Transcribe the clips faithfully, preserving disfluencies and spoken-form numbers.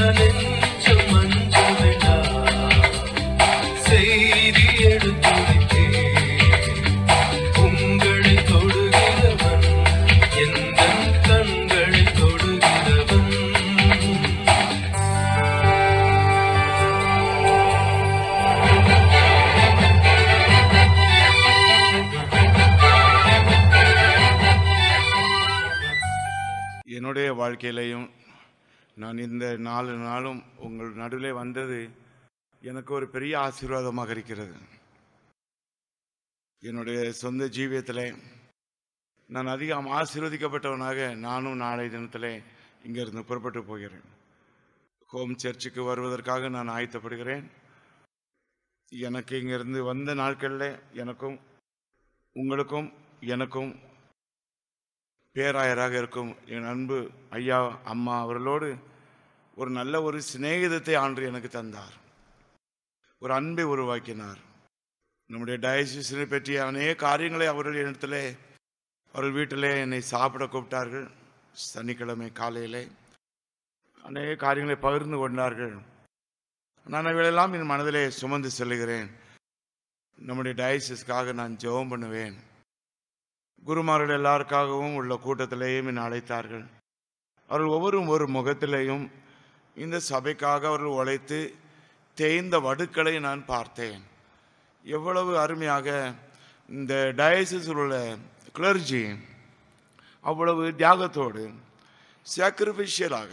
என்னுடைய வாழ்க்கையிலையும் நான் இந்த நாலு நாளும் உங்கள் நடுவிலே வந்தது எனக்கு ஒரு பெரிய ஆசீர்வாதமாக இருக்கிறது. என்னுடைய சொந்த ஜீவியத்தில் நான் அதிகம் ஆசீர்வதிக்கப்பட்டவனாக நானும் நாளை தினத்தில் இங்கிருந்து புறப்பட்டு போகிறேன். ஹோம் சர்ச்சுக்கு வருவதற்காக நான் ஆயத்தப்படுகிறேன். எனக்கு இங்கிருந்து வந்த நாட்களில் எனக்கும் உங்களுக்கும் எனக்கும் பேராயராக இருக்கும் என் அன்பு ஐயா அம்மா அவர்களோடு ஒரு நல்ல ஒரு சிநேகிதத்தை ஆண்டு எனக்கு தந்தார். ஒரு அன்பை உருவாக்கினார். நம்முடைய டயசிஸை பற்றிய அநேக காரியங்களை அவர்கள் இடத்துல அவர்கள் வீட்டிலே என்னை சாப்பிட கூப்பிட்டார்கள். சனிக்கிழமை காலையிலே அநேக காரியங்களை பகிர்ந்து கொண்டார்கள். நான் அவைகளெல்லாம் என் மனதிலே சுமந்து செல்லுகிறேன். நம்முடைய டயசிஸ்க்காக நான் ஜெபம் பண்ணுவேன். குருமார்கள் எல்லாருக்காகவும் உள்ள கூட்டத்திலேயும் என்னை அழைத்தார்கள். அவர்கள் ஒவ்வொரு ஒரு முகத்திலேயும் இந்த சபைக்காக அவர்கள் உழைத்து தேய்ந்த வடுக்களை நான் பார்த்தேன். எவ்வளவு அருமையாக இந்த டயசிஸில் உள்ள கிளர்ஜி அவ்வளவு தியாகத்தோடு சாக்ரிஃபிஷியலாக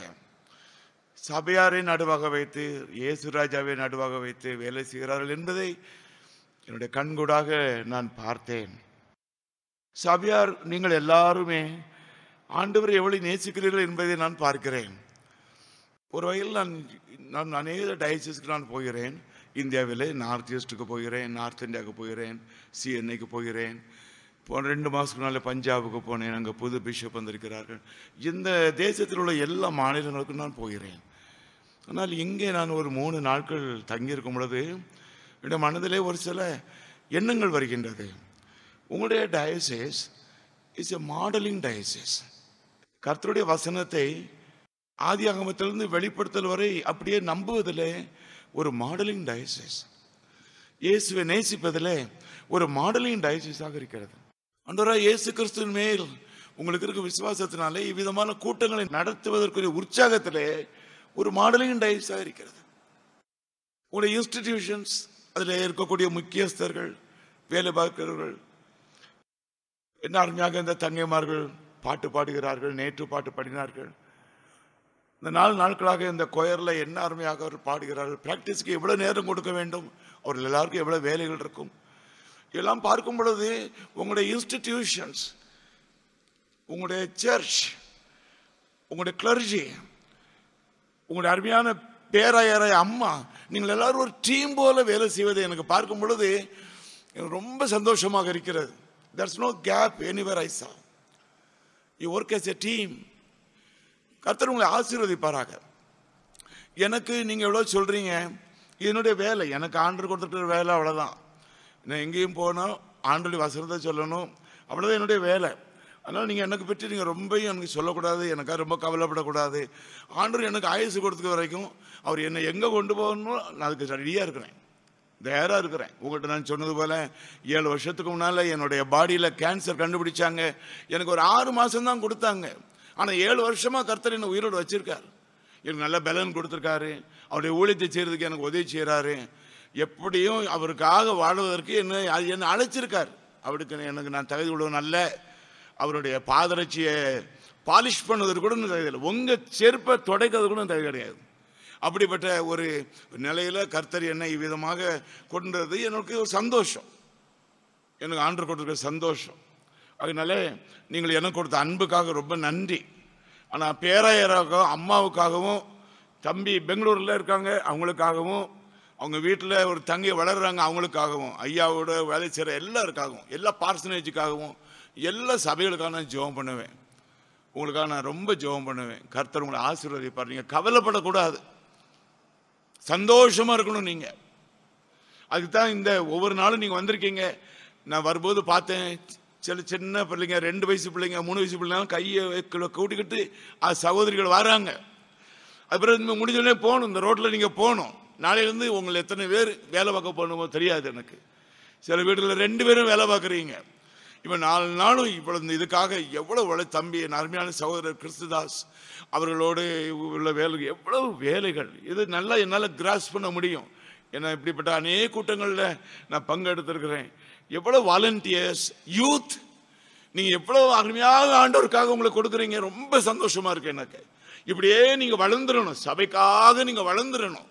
சபையாரை நடுவாக வைத்து இயேசுராஜாவை நடுவாக வைத்து வேலை செய்கிறார்கள் என்பதை என்னுடைய கண்கூடாக நான் பார்த்தேன். சபையார் நீங்கள் எல்லாருமே ஆண்டவரை எவ்வளவு நேசிக்கிறீர்கள் என்பதை நான் பார்க்கிறேன். ஒரு வகையில் நான் நான் அநேக டயசிஸ்க்கு நான் போகிறேன். இந்தியாவில் நார்த் ஈஸ்ட்டுக்கு போகிறேன், நார்த் இந்தியாவுக்கு போகிறேன், சிஎன்ஐக்கு போகிறேன். போன ரெண்டு மாதத்துக்கு நாள் பஞ்சாபுக்கு போனேன். அங்கே புது பிஷப் வந்திருக்கிறார்கள். இந்த தேசத்தில் உள்ள எல்லா மாநிலங்களுக்கும் நான் போகிறேன். ஆனால் இங்கே நான் ஒரு மூணு நாட்கள் தங்கியிருக்கும் பொழுது என்னுடைய மனதிலே ஒரு சில எண்ணங்கள் வருகின்றது. உங்களுடைய diocese is a modelling diocese. கர்த்தருடைய வசனத்தை ஆதியாகமத்திலிருந்து வெளிப்படுத்தல் வரை அப்படியே நம்புவதில் ஒரு மாடலிங் டயசிஸ், இயேசுவை நேசிப்பதில் ஒரு மாடலிங் டயசிஸாக இருக்கிறது. ஆண்டவராகிய இயேசு கிறிஸ்துவின் மேல் உங்களுக்கு இருக்க விசுவாசத்தினாலே இவ்விதமான கூட்டங்களை நடத்துவதற்குரிய உற்சாகத்திலே ஒரு மாடலிங் டயசிஸாக இருக்கிறது. உங்களுடைய இன்ஸ்டிடியூஷன்ஸ், அதில் இருக்கக்கூடிய முக்கியஸ்தர்கள், வேலை பார்க்கிறவர்கள், என்ன அருமையாக இந்த தங்கைமார்கள் பாட்டு பாடுகிறார்கள். நேற்று பாட்டு பாடினார்கள். இந்த நாலு நாட்களாக இந்த கொயரில் என்ன அருமையாக அவர் பாடுகிறார்கள். ப்ராக்டிஸ்க்கு எவ்வளோ நேரம் கொடுக்க வேண்டும், அவர்கள் எல்லாருக்கும் எவ்வளோ வேலைகள் இருக்கும். இதெல்லாம் பார்க்கும் பொழுது உங்களுடைய இன்ஸ்டிடியூஷன்ஸ், உங்களுடைய சர்ச், உங்களுடைய கிளர்ஜி, உங்களுடைய அருமையான பேராயரை அம்மா, நீங்கள் எல்லாரும் ஒரு டீம் போல வேலை செய்வதை எனக்கு பார்க்கும் பொழுது எனக்கு ரொம்ப சந்தோஷமாக இருக்கிறது. There's no gap anywhere I saw. You work as a team. கர்த்தர் உங்களை ஆசீர்வதிப்பாராக. எனக்கு நீங்கள் எவ்வளோ சொல்கிறீங்க, என்னுடைய வேலை, எனக்கு ஆண்டவர் கொடுத்துருக்கிற வேலை அவ்வளோதான். நான் எங்கேயும் போனோம், ஆண்டோடைய வசனத்தை சொல்லணும், அவ்வளோதான் என்னுடைய வேலை. அதனால் நீங்கள் எனக்கு பற்றி நீங்கள் ரொம்பவும் எனக்கு சொல்லக்கூடாது, எனக்காக ரொம்ப கவலைப்படக்கூடாது. ஆண்டவர் எனக்கு ஆயுசு கொடுத்துக்க வரைக்கும் அவர் என்னை எங்கே கொண்டு போகணும் நான் அதுக்கு ரெடியாக இருக்கிறேன், தயாராக இருக்கிறேன். உங்கள்கிட்ட நான் சொன்னது போல் ஏழு வருஷத்துக்கு முன்னால் என்னுடைய பாடியில் கேன்சர் கண்டுபிடிச்சாங்க. எனக்கு ஒரு ஆறு மாதம் தான் கொடுத்தாங்க. ஆனால் ஏழு வருஷமாக கர்த்தர் என்னை உயிரோடு வச்சிருக்கார். எனக்கு நல்ல பலன் கொடுத்துருக்காரு. அவருடைய ஊழியத்தை செய்கிறதுக்கு எனக்கு உதவி செய்கிறாரு. எப்படியும் அவருக்காக வாழ்வதற்கு என்ன என்னை அழைச்சிருக்கார். அவருக்கு எனக்கு நான் தகுதி உள்ளவன் அல்ல. அவருடைய பாதரட்சியை பாலிஷ் பண்ணுவதற்கு கூட தகுதி இல்லை. உங்கள் செருப்பை துடைக்கிறது கூட தகுதி கிடையாது. அப்படிப்பட்ட ஒரு நிலையில் கர்த்தர் என்னை இவ்விதமாக கொண்டது எனக்கு ஒரு சந்தோஷம். எனக்கு ஆண்டவர் கொடுத்துருக்க சந்தோஷம். அதனால நீங்கள் எனக்கு கொடுத்த அன்புக்காக ரொம்ப நன்றி. ஆனால் பேராயராகவும் அம்மாவுக்காகவும், தம்பி பெங்களூரில் இருக்காங்க அவங்களுக்காகவும், அவங்க வீட்டில் ஒரு தங்கி வளர்கிறாங்க அவங்களுக்காகவும், ஐயாவோட வேலை செய்கிற எல்லாருக்காகவும், எல்லா பார்சனேஜுக்காகவும், எல்லா சபைகளுக்காக நான் ஜெபம் பண்ணுவேன். உங்களுக்காக நான் ரொம்ப ஜெபம் பண்ணுவேன். கர்த்தர் உங்களை ஆசீர்வதிப்பார். நீங்கள் கவலைப்படக்கூடாது, சந்தோஷமாக இருக்கணும். நீங்கள் அதுக்கு தான் இந்த ஒவ்வொரு நாளும் நீங்கள் வந்திருக்கீங்க. நான் வரும்போது பார்த்தேன், சில சின்ன பிள்ளைங்க, ரெண்டு வயசு பிள்ளைங்க, மூணு வயசு பிள்ளைங்க கையை கூட்டிக்கிட்டு சகோதரிகள் வராங்க. அப்புறம் முடிஞ்சோடனே போகணும், இந்த ரோட்டில் நீங்கள் போகணும். நாளையிலேருந்து உங்களை எத்தனை பேர் வேலை பார்க்க போகணுமோ தெரியாது எனக்கு. சில வீட்டில் ரெண்டு பேரும் வேலை பார்க்குறீங்க. இப்போ நாலு நாளும் இப்போ இந்த இதுக்காக எவ்வளோ உழை தம்பி என் அருமையான சகோதரர் கிறிஸ்துதாஸ் அவர்களோடு உள்ள வேலை, எவ்வளவு வேலைகள். இது நல்லா என்னால் கிராஸ் பண்ண முடியும். ஏன்னா இப்படிப்பட்ட அநேக கூட்டங்களில் நான் பங்கெடுத்திருக்கிறேன். எவ்வளோ வாலண்டியர்ஸ், யூத், நீங்கள் எவ்வளோ அருமையாக ஆண்டவருக்காக உங்களுக்கு கொடுக்குறீங்க. ரொம்ப சந்தோஷமாக இருக்கு எனக்கு. இப்படியே நீங்கள் வளர்ந்துடணும், சபைக்காக நீங்கள் வளர்ந்துடணும்.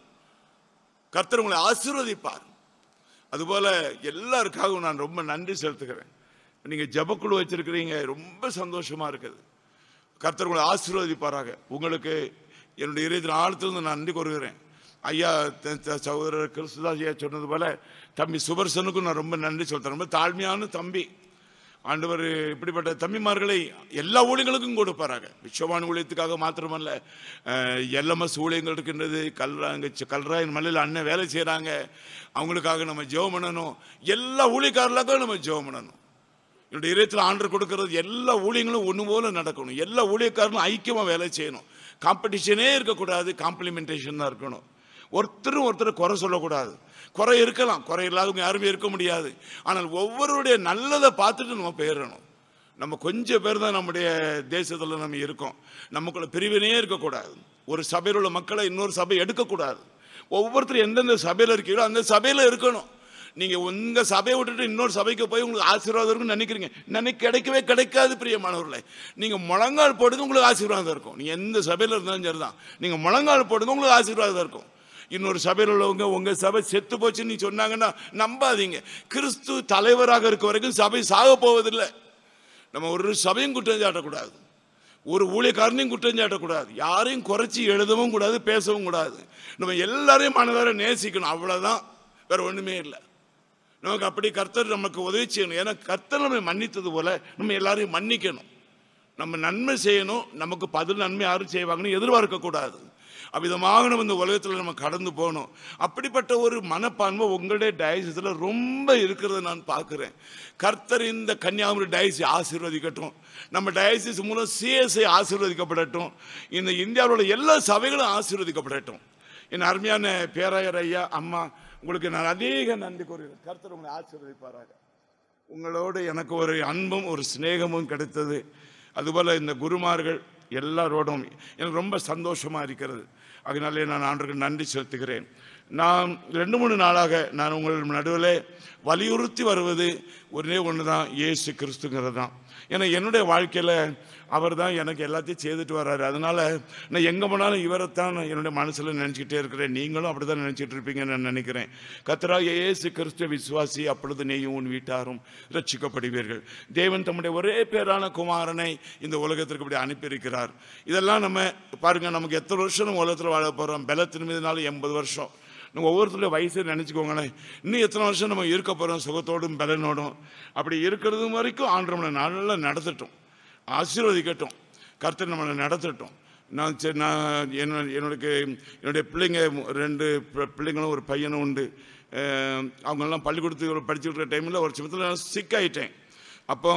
கர்த்தர் உங்களை ஆசீர்வதிப்பார். அதுபோல் எல்லாருக்காகவும் நான் ரொம்ப நன்றி செலுத்துகிறேன். நீங்கள் ஜெபக்குழு வச்சிருக்கிறீங்க, ரொம்ப சந்தோஷமாக இருக்குது. கர்த்தர் உங்களை ஆசீர்வதிப்பாராக. உங்களுக்கு என்னுடைய இருபத்தி ஆழத்திலிருந்து நான் நன்றி கூறுகிறேன். ஐயா சகோதரர் கிறிஸ்துதாஸ் ஐயா சொன்னது போல தம்பி சுபர்சனுக்கும் நான் ரொம்ப நன்றி சொல்கிறேன். ரொம்ப தாழ்மையான தம்பி. ஆண்டவர் இப்படிப்பட்ட தம்பிமார்களை எல்லா ஊழியங்களுக்கும் கொடுப்பாராங்க. விஸ்வவான் ஊழியத்துக்காக மாத்திரமல்ல, எல்எம்எஸ் ஊழியங்கள் இருக்கின்றது. கல்ரா அங்கே கல்ராயன் மலையில் அண்ணன் வேலை செய்கிறாங்க. அவங்களுக்காக நம்ம ஜெபம் பண்ணணும். எல்லா ஊழியக்காரர்களுக்காக நம்ம ஜெபம் பண்ணணும். என்னுடைய இதயத்தில் ஆண்டவர் கொடுக்கறது எல்லா ஊழியங்களும் ஒன்று போல நடக்கணும். எல்லா ஊழியக்காரர்களும் ஐக்கியமாக வேலை செய்யணும். காம்படிஷனே இருக்கக்கூடாது, காம்ப்ளிமெண்டேஷன் தான் இருக்கணும். ஒருத்தரும் ஒருத்தர் குறை சொல்லக்கூடாது. குறை இருக்கலாம், குறை இல்லாதவங்க யாருமே இருக்க முடியாது. ஆனால் ஒவ்வொருடைய நல்லதை பார்த்துட்டு நம்ம போயிடணும். நம்ம கொஞ்சம் பேர் தான் நம்முடைய தேசத்தில் நம்ம இருக்கோம். நமக்குள்ள பிரிவினையே இருக்கக்கூடாது. ஒரு சபையில் உள்ள மக்களை இன்னொரு சபை எடுக்கக்கூடாது. ஒவ்வொருத்தரும் எந்தெந்த சபையில் இருக்கீங்களோ அந்த சபையில் இருக்கணும். நீங்கள் உங்கள் சபையை விட்டுட்டு இன்னொரு சபைக்கு போய் உங்களுக்கு ஆசீர்வாதம் இருக்குன்னு நினைக்கிறீங்க, நினைக்க கிடைக்கவே கிடைக்காது. பிரியமானவர்களே, நீங்கள் முழங்கால் போடுங்க, உங்களுக்கு ஆசீர்வாதம் இருக்கும். நீங்கள் எந்த சபையில் இருந்தாலும் சரி தான், நீங்கள் முழங்கால் போடுங்க, உங்களுக்கு ஆசீர்வாதம் இருக்கும். இன்னொரு சபையில் உள்ளவங்க உங்கள் சபை செத்து போச்சுன்னு சொன்னாங்கன்னா நம்பாதீங்க. கிறிஸ்து தலைவராக இருக்க வரைக்கும் சபை சாக போவதில்லை. நம்ம ஒரு சபையும் குற்றம் சாட்டக்கூடாது, ஒரு ஊழியக்காரனையும் குற்றம் சாட்டக்கூடாது, யாரையும் குறைச்சி எழுதவும் கூடாது, பேசவும் கூடாது. நம்ம எல்லாரையும் மனதார நேசிக்கணும், அவ்வளோதான், வேற ஒன்றுமே இல்லை. நமக்கு அப்படி கர்த்தர் நமக்கு உதவி செய்யணும். ஏன்னா கர்த்தர் நம்ம மன்னித்தது போல நம்ம எல்லாரையும் மன்னிக்கணும். நம்ம நன்மை செய்யணும், நமக்கு பதில் நன்மை யாரும் செய்வாங்கன்னு எதிர்பார்க்கக்கூடாது. அவ்விதமாக நம்ம இந்த உலகத்தில் நம்ம கடந்து போகணும். அப்படிப்பட்ட ஒரு மனப்பான்மை உங்களுடைய டயசிஸில் ரொம்ப இருக்கிறத நான் பார்க்குறேன். கர்த்தர் இந்த கன்னியாகுமரி டயசி ஆசீர்வதிக்கட்டும். நம்ம டயசிஸ் மூலம் சிஎஸ்ஐ ஆசீர்வதிக்கப்படட்டும். இந்த இந்தியாவோட எல்லா சபைகளும் ஆசீர்வதிக்கப்படட்டும். என் அருமையான பேராயர் ஐயா அம்மா, உங்களுக்கு நான் அதிக நன்றி கூறுகிறேன். கர்த்தர் உங்களை ஆசீர்வதிப்பாராக. உங்களோடு எனக்கு ஒரு அன்பும் ஒரு சிநேகமும் கிடைத்தது. அதுபோல் இந்த குருமார்கள் எல்லாரோடும் எனக்கு ரொம்ப சந்தோஷமாக இருக்கிறது. அதனாலே நான் ஆண்டவருக்கு நன்றி செலுத்துகிறேன். நான் ரெண்டு மூணு நாளாக நான் உங்கள் நடுவில் வலியுறுத்தி வருவது ஒரே ஒன்று தான், இயேசு கிறிஸ்துங்கிறது தான். ஏன்னா என்னுடைய வாழ்க்கையில் அவர் தான் எனக்கு எல்லாத்தையும் செய்துட்டு வர்றாரு. அதனால் நான் எங்கே போனாலும் இவரைத்தான் என்னுடைய மனசில் நினச்சிக்கிட்டே இருக்கிறேன். நீங்களும் அப்படி தான் நினச்சிட்டு இருப்பீங்கன்னு நான் நினைக்கிறேன். கர்த்தராகிய இயேசு கிறிஸ்து விசுவாசி, அப்பொழுது நீயும் உன் வீட்டாரும் ரட்சிக்கப்படுவீர்கள். தேவன் தம்முடைய ஒரே பேரான குமாரனை இந்த உலகத்திற்கு இப்படி அனுப்பியிருக்கிறார். இதெல்லாம் நம்ம பாருங்கள், நமக்கு எத்தனை வருஷம் நம்ம உலகத்தில் வாழ போகிறோம். பலத்தின் மீதுனாலும் எண்பது வருஷம். நம்ம ஒவ்வொருத்தருடைய வயசு நினச்சிக்கோங்களேன், இன்னும் எத்தனை வருஷம் நம்ம இருக்க போகிறோம் சுகத்தோடும் பலனோடும். அப்படி இருக்கிறது வரைக்கும் ஆண்டவர் நம்மளை நல்லா நடத்தட்டும், ஆசீர்வதிக்கட்டும், கர்த்தர் நம்மளை நடத்தட்டும். நான் சரி நான் என்ன என்னுடைய என்னுடைய பிள்ளைங்க ரெண்டு பிள்ளைங்களும் ஒரு பையனும் உண்டு. அவங்கெல்லாம் பள்ளிக்கூடத்துக்கு படிச்சுட்டு இருக்கிற டைமில் ஒரு சமயத்தில் சிக் ஆகிட்டேன். அப்போ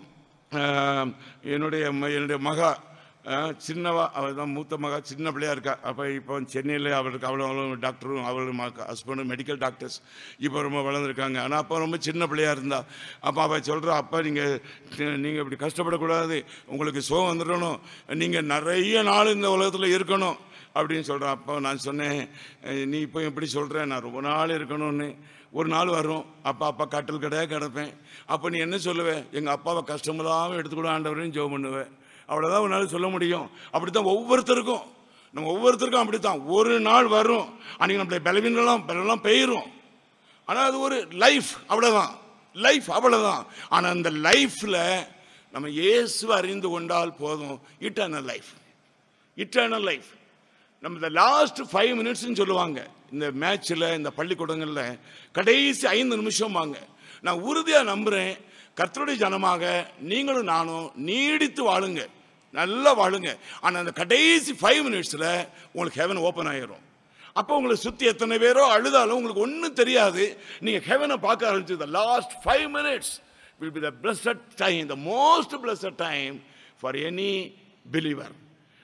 என்னுடைய என்னுடைய மகா சின்னவா, அவள் தான் மூத்த மகா, சின்ன பிள்ளையா இருக்கா. அப்போ இப்போ சென்னையில் அவளுக்கு அவ்வளோ அவ்வளோ டாக்டரும் அவளும் ஹஸ்பண்டும் மெடிக்கல் டாக்டர்ஸ் இப்போ ரொம்ப வளர்ந்துருக்காங்க. ஆனால் அப்போ ரொம்ப சின்ன பிள்ளையா இருந்தா. அப்போ அவள் சொல்கிறா, அப்பா நீங்கள் நீங்கள் இப்படி கஷ்டப்படக்கூடாது, உங்களுக்கு சோகம் வந்துடணும், நீங்கள் நிறைய நாள் இந்த உலகத்தில் இருக்கணும் அப்படின்னு சொல்கிறேன். அப்போ நான் சொன்னேன், நீ இப்போ எப்படி சொல்கிறேன், நான் ரொம்ப நாள் இருக்கணும்னு. ஒரு நாள் வரும், அப்பா அப்பா கட்டில் கடையாக கிடப்பேன். அப்போ நீ என்ன சொல்லுவேன், எங்கள் அப்பாவை கஷ்டமில்லாமல் எடுத்துக்கூட ஆண்டவரையும் ஜெபம் பண்ணுவேன். அவ்வளோதான் உன்னால் சொல்ல முடியும். அப்படித்தான் ஒவ்வொருத்தருக்கும், நம்ம ஒவ்வொருத்தருக்கும் அப்படித்தான். ஒரு நாள் வரும், அன்றைக்கி நம்மளை பலவீனெல்லாம் பலெல்லாம் பெயரும். ஆனால் அது ஒரு லைஃப், அவ்வளோதான் லைஃப், அவ்வளோதான். ஆனால் அந்த லைஃப்பில் நம்ம இயேசுவை அறிந்து கொண்டால் போதும். Eternal life, eternal life. நம்ம இந்த லாஸ்ட் ஃபைவ் மினிட்ஸ்ன்னு சொல்லுவாங்க இந்த மேட்சில், இந்த பள்ளிக்கூடங்களில் கடைசி ஐந்து நிமிஷம் வாங்க. நான் உறுதியாக நம்புகிறேன், கர்த்தருடைய ஜனமாக நீங்களும் நானும் நீடித்து வாழுங்க, நல்லா வாழுங்க. ஆனால் அந்த கடைசி ஃபைவ் மினிட்ஸில் உங்களுக்கு ஹெவன் ஓப்பன் ஆகிடும். அப்போ உங்களை சுற்றி எத்தனை பேரோ அழுதாலும் உங்களுக்கு ஒன்றும் தெரியாது. நீங்கள் ஹெவனை பார்க்க ஆரம்பிச்சு, the last five minutes will be the blessed time, the most blessed time for any believer.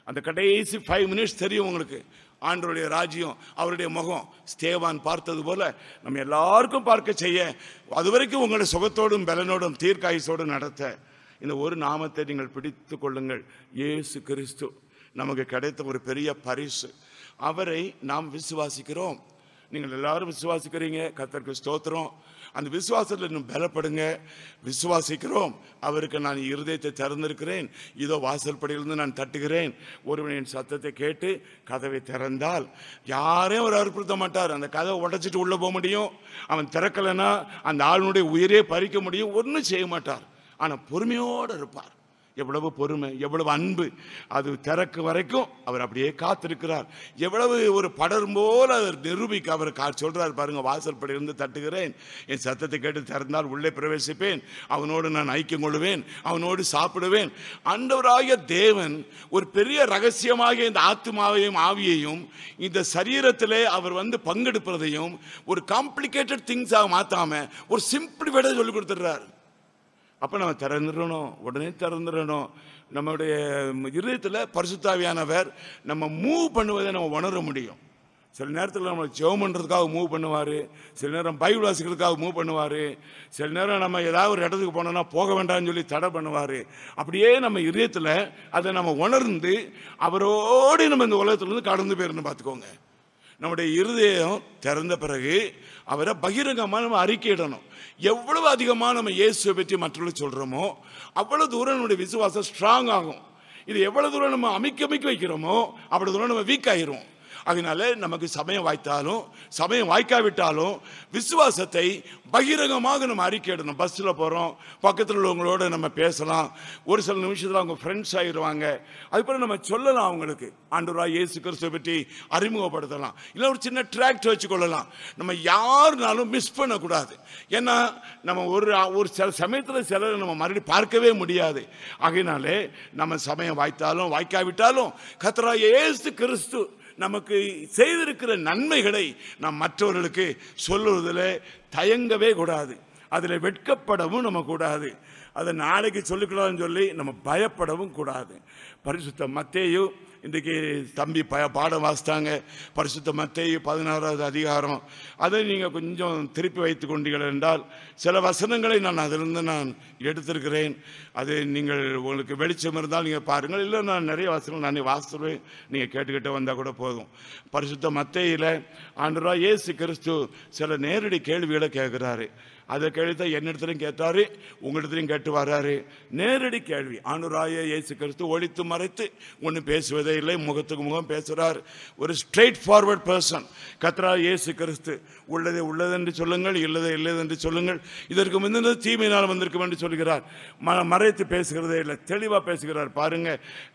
அந்த கடைசி ஃபைவ் மினிட்ஸ் தெரியும் உங்களுக்கு. ஆண்டவருடைய ராஜ்யம், அவருடைய முகம் ஸ்தேவான் பார்த்தது போல நம்ம எல்லாருக்கும் பார்க்க செய்ய, அதுவரைக்கும் உங்களுடைய சுகத்தோடும் பலனோடும் தீர்க்காயுசோடும் நடத்த இந்த ஒரு நாமத்தை நீங்கள் பிடித்து கொள்ளுங்கள். இயேசு கிறிஸ்து நமக்கு கிடைத்த ஒரு பெரிய பரிசு. அவரை நாம் விசுவாசிக்கிறோம். நீங்கள் எல்லாரும் விசுவாசிக்கிறீங்க, கர்த்தருக்கு ஸ்தோத்திரம். அந்த விசுவாசத்தில் இன்னும் பலப்படுங்க. விசுவாசிக்கிறோம், அவருக்கு நான் இருதயத்தை திறந்திருக்கிறேன், இதோ வாசல்படியிலிருந்து நான் தட்டுகிறேன், ஒருவன் என் சத்தத்தை கேட்டு கதவை திறந்தால் யாரையும் அவர் அற்புறுத்த மாட்டார். அந்த கதவை உடைச்சிட்டு உள்ள போக முடியும், அவன் திறக்கலைன்னா அந்த ஆளுனுடைய உயிரே பறிக்க முடியும், ஒன்றும் செய்ய மாட்டார். ஆனால் பொறுமையோடு இருப்பார். எவ்வளவு பொறுமை, எவ்வளவு அன்பு! அது திறக்கு வரைக்கும் அவர் அப்படியே காத்திருக்கிறார். எவ்வளவு ஒரு படரும் போல் அவர் நிரூபிக்க அவர் கா சொல்றார் பாருங்க. வாசல்படி இருந்து தட்டுகிறேன், என் சத்தத்தை கேட்டு திறந்தால் உள்ளே பிரவேசிப்பேன், அவனோடு நான் ஐக்கியம் கொள்ளுவேன், அவனோடு சாப்பிடுவேன். ஆண்டவராகிய தேவன் ஒரு பெரிய ரகசியமாக இந்த ஆத்மாவையும் ஆவியையும் இந்த சரீரத்திலே அவர் வந்து பங்கெடுப்பதையும் ஒரு காம்ப்ளிகேட்டட் திங்ஸாக மாற்றாம ஒரு சிம்பிள் விட சொல்லி கொடுத்துடுறார். அப்போ நம்ம திறந்துடணும், உடனே திறந்துடணும். நம்முடைய இருதயத்தில் பரிசுத்தாவியானவர் நம்ம மூவ் பண்ணுவதை நம்ம உணர முடியும். சில நேரத்தில் நம்ம ஜெபம் பண்ணுறதுக்காக மூவ் பண்ணுவார், சில நேரம் பைபிள் வாசிக்கிறதுக்காக மூவ் பண்ணுவார், சில நேரம் நம்ம ஏதாவது ஒரு இடத்துக்கு போனோம்னா போக வேண்டாம்னு சொல்லி தடை பண்ணுவார். அப்படியே நம்ம இருதயத்தில் அதை நம்ம உணர்ந்து அவரோடு நம்ம இந்த உலகத்துலேருந்து கடந்து போயிருந்து பார்த்துக்கோங்க. நம்முடைய இருதயம் திறந்த பிறகு அவரை பகிரங்கமாக நம்ம அறிக்கையிடணும். எவ்வளவு அதிகமாக நம்ம இயேசுவை பற்றி மற்றவர்கள் சொல்கிறோமோ அவ்வளவு தூரம் நம்முடைய விசுவாசம் ஸ்ட்ராங் ஆகும். இது எவ்வளவு தூரம் நம்ம அமைக்க அமைக்க வைக்கிறோமோ அவ்வளவு தூரம் நம்ம வீக் ஆகிரும். அதனால நமக்கு சமயம் வாய்த்தாலும் சமயம் வாய்க்காவிட்டாலும் விசுவாசத்தை பகிரங்கமாக நம்ம அறிக்கையிடணும். பஸ்ஸில் போகிறோம், பக்கத்தில் உள்ளவங்களோட நம்ம பேசலாம், ஒரு சில நிமிஷத்தில் அவங்க ஃப்ரெண்ட்ஸ் ஆகிடுவாங்க. அதுக்கப்புறம் நம்ம சொல்லலாம் அவங்களுக்கு, ஆண்டவராகிய இயேசு கிறிஸ்துவை பற்றி அறிமுகப்படுத்தலாம். இல்லை ஒரு சின்ன ட்ராக்ட் வச்சுக்கொள்ளலாம். நம்ம யாருனாலும் மிஸ் பண்ணக்கூடாது. ஏன்னா நம்ம ஒரு ஒரு சில சமயத்தில் சிலரை நம்ம மறுபடியும் பார்க்கவே முடியாது. ஆகையினாலே நம்ம சமயம் வாய்த்தாலும் வாய்க்காவிட்டாலும் கர்த்தராகிய இயேசு கிறிஸ்து நமக்கு செய்திருக்கிற நன்மைகளை நாம் மற்றவர்களுக்கு சொல்லுவதில் தயங்கவே கூடாது. அதில் வெட்கப்படவும் நம்ம கூடாது. அதை நாளைக்கு சொல்லிக்கலாம்னு சொல்லி நம்ம பயப்படவும் கூடாது. பரிசுத்த மத்தேயு இன்றைக்கு தம்பி ப பாடம் வாசித்தாங்க. பரிசுத்த மத்தேயு பதினாறாவது அதிகாரம். அதை நீங்கள் கொஞ்சம் திருப்பி வைத்து கொண்டீர்கள் என்றால் சில வசனங்களை நான் அதிலிருந்து நான் எடுத்திருக்கிறேன். அது நீங்கள் உங்களுக்கு வெளிச்சம் இருந்தால் நீங்கள் பாருங்கள், இல்லை நான் நிறைய வசனங்கள் நான் வாசித்துவேன், நீங்கள் கேட்டுக்கிட்டே வந்தால் கூட போதும். பரிசுத்த மத்தேயில ஆண்டவராகிய இயேசு கிறிஸ்து சில நேரடி கேள்விகளை கேட்குறாரு. அதை கேள்வித்த என்னிடத்துலையும் கேட்டாரு, உங்களிடத்துலையும் கேட்டு வர்றாரு. நேரடி கேள்வி. ஆண்டவராகிய இயேசு கிறிஸ்து ஒளித்து மறைத்து ஒன்றும் பேசுவதே இல்லை, முகத்துக்கு முகம் பேசுகிறார். ஒரு ஸ்ட்ரெயிட் ஃபார்வர்ட் பர்சன் கர்த்தராகிய இயேசு கிறிஸ்து. உள்ளதை உள்ளதென்று சொல்லுங்கள், இல்லதை இல்லதென்று சொல்லுங்கள், இதற்கு முந்தினது தீமையினால் வந்திருக்கும் என்று சொல்கிறார். ம மறைத்து பேசுகிறதே இல்லை, தெளிவாக பேசுகிறார். பாருங்க,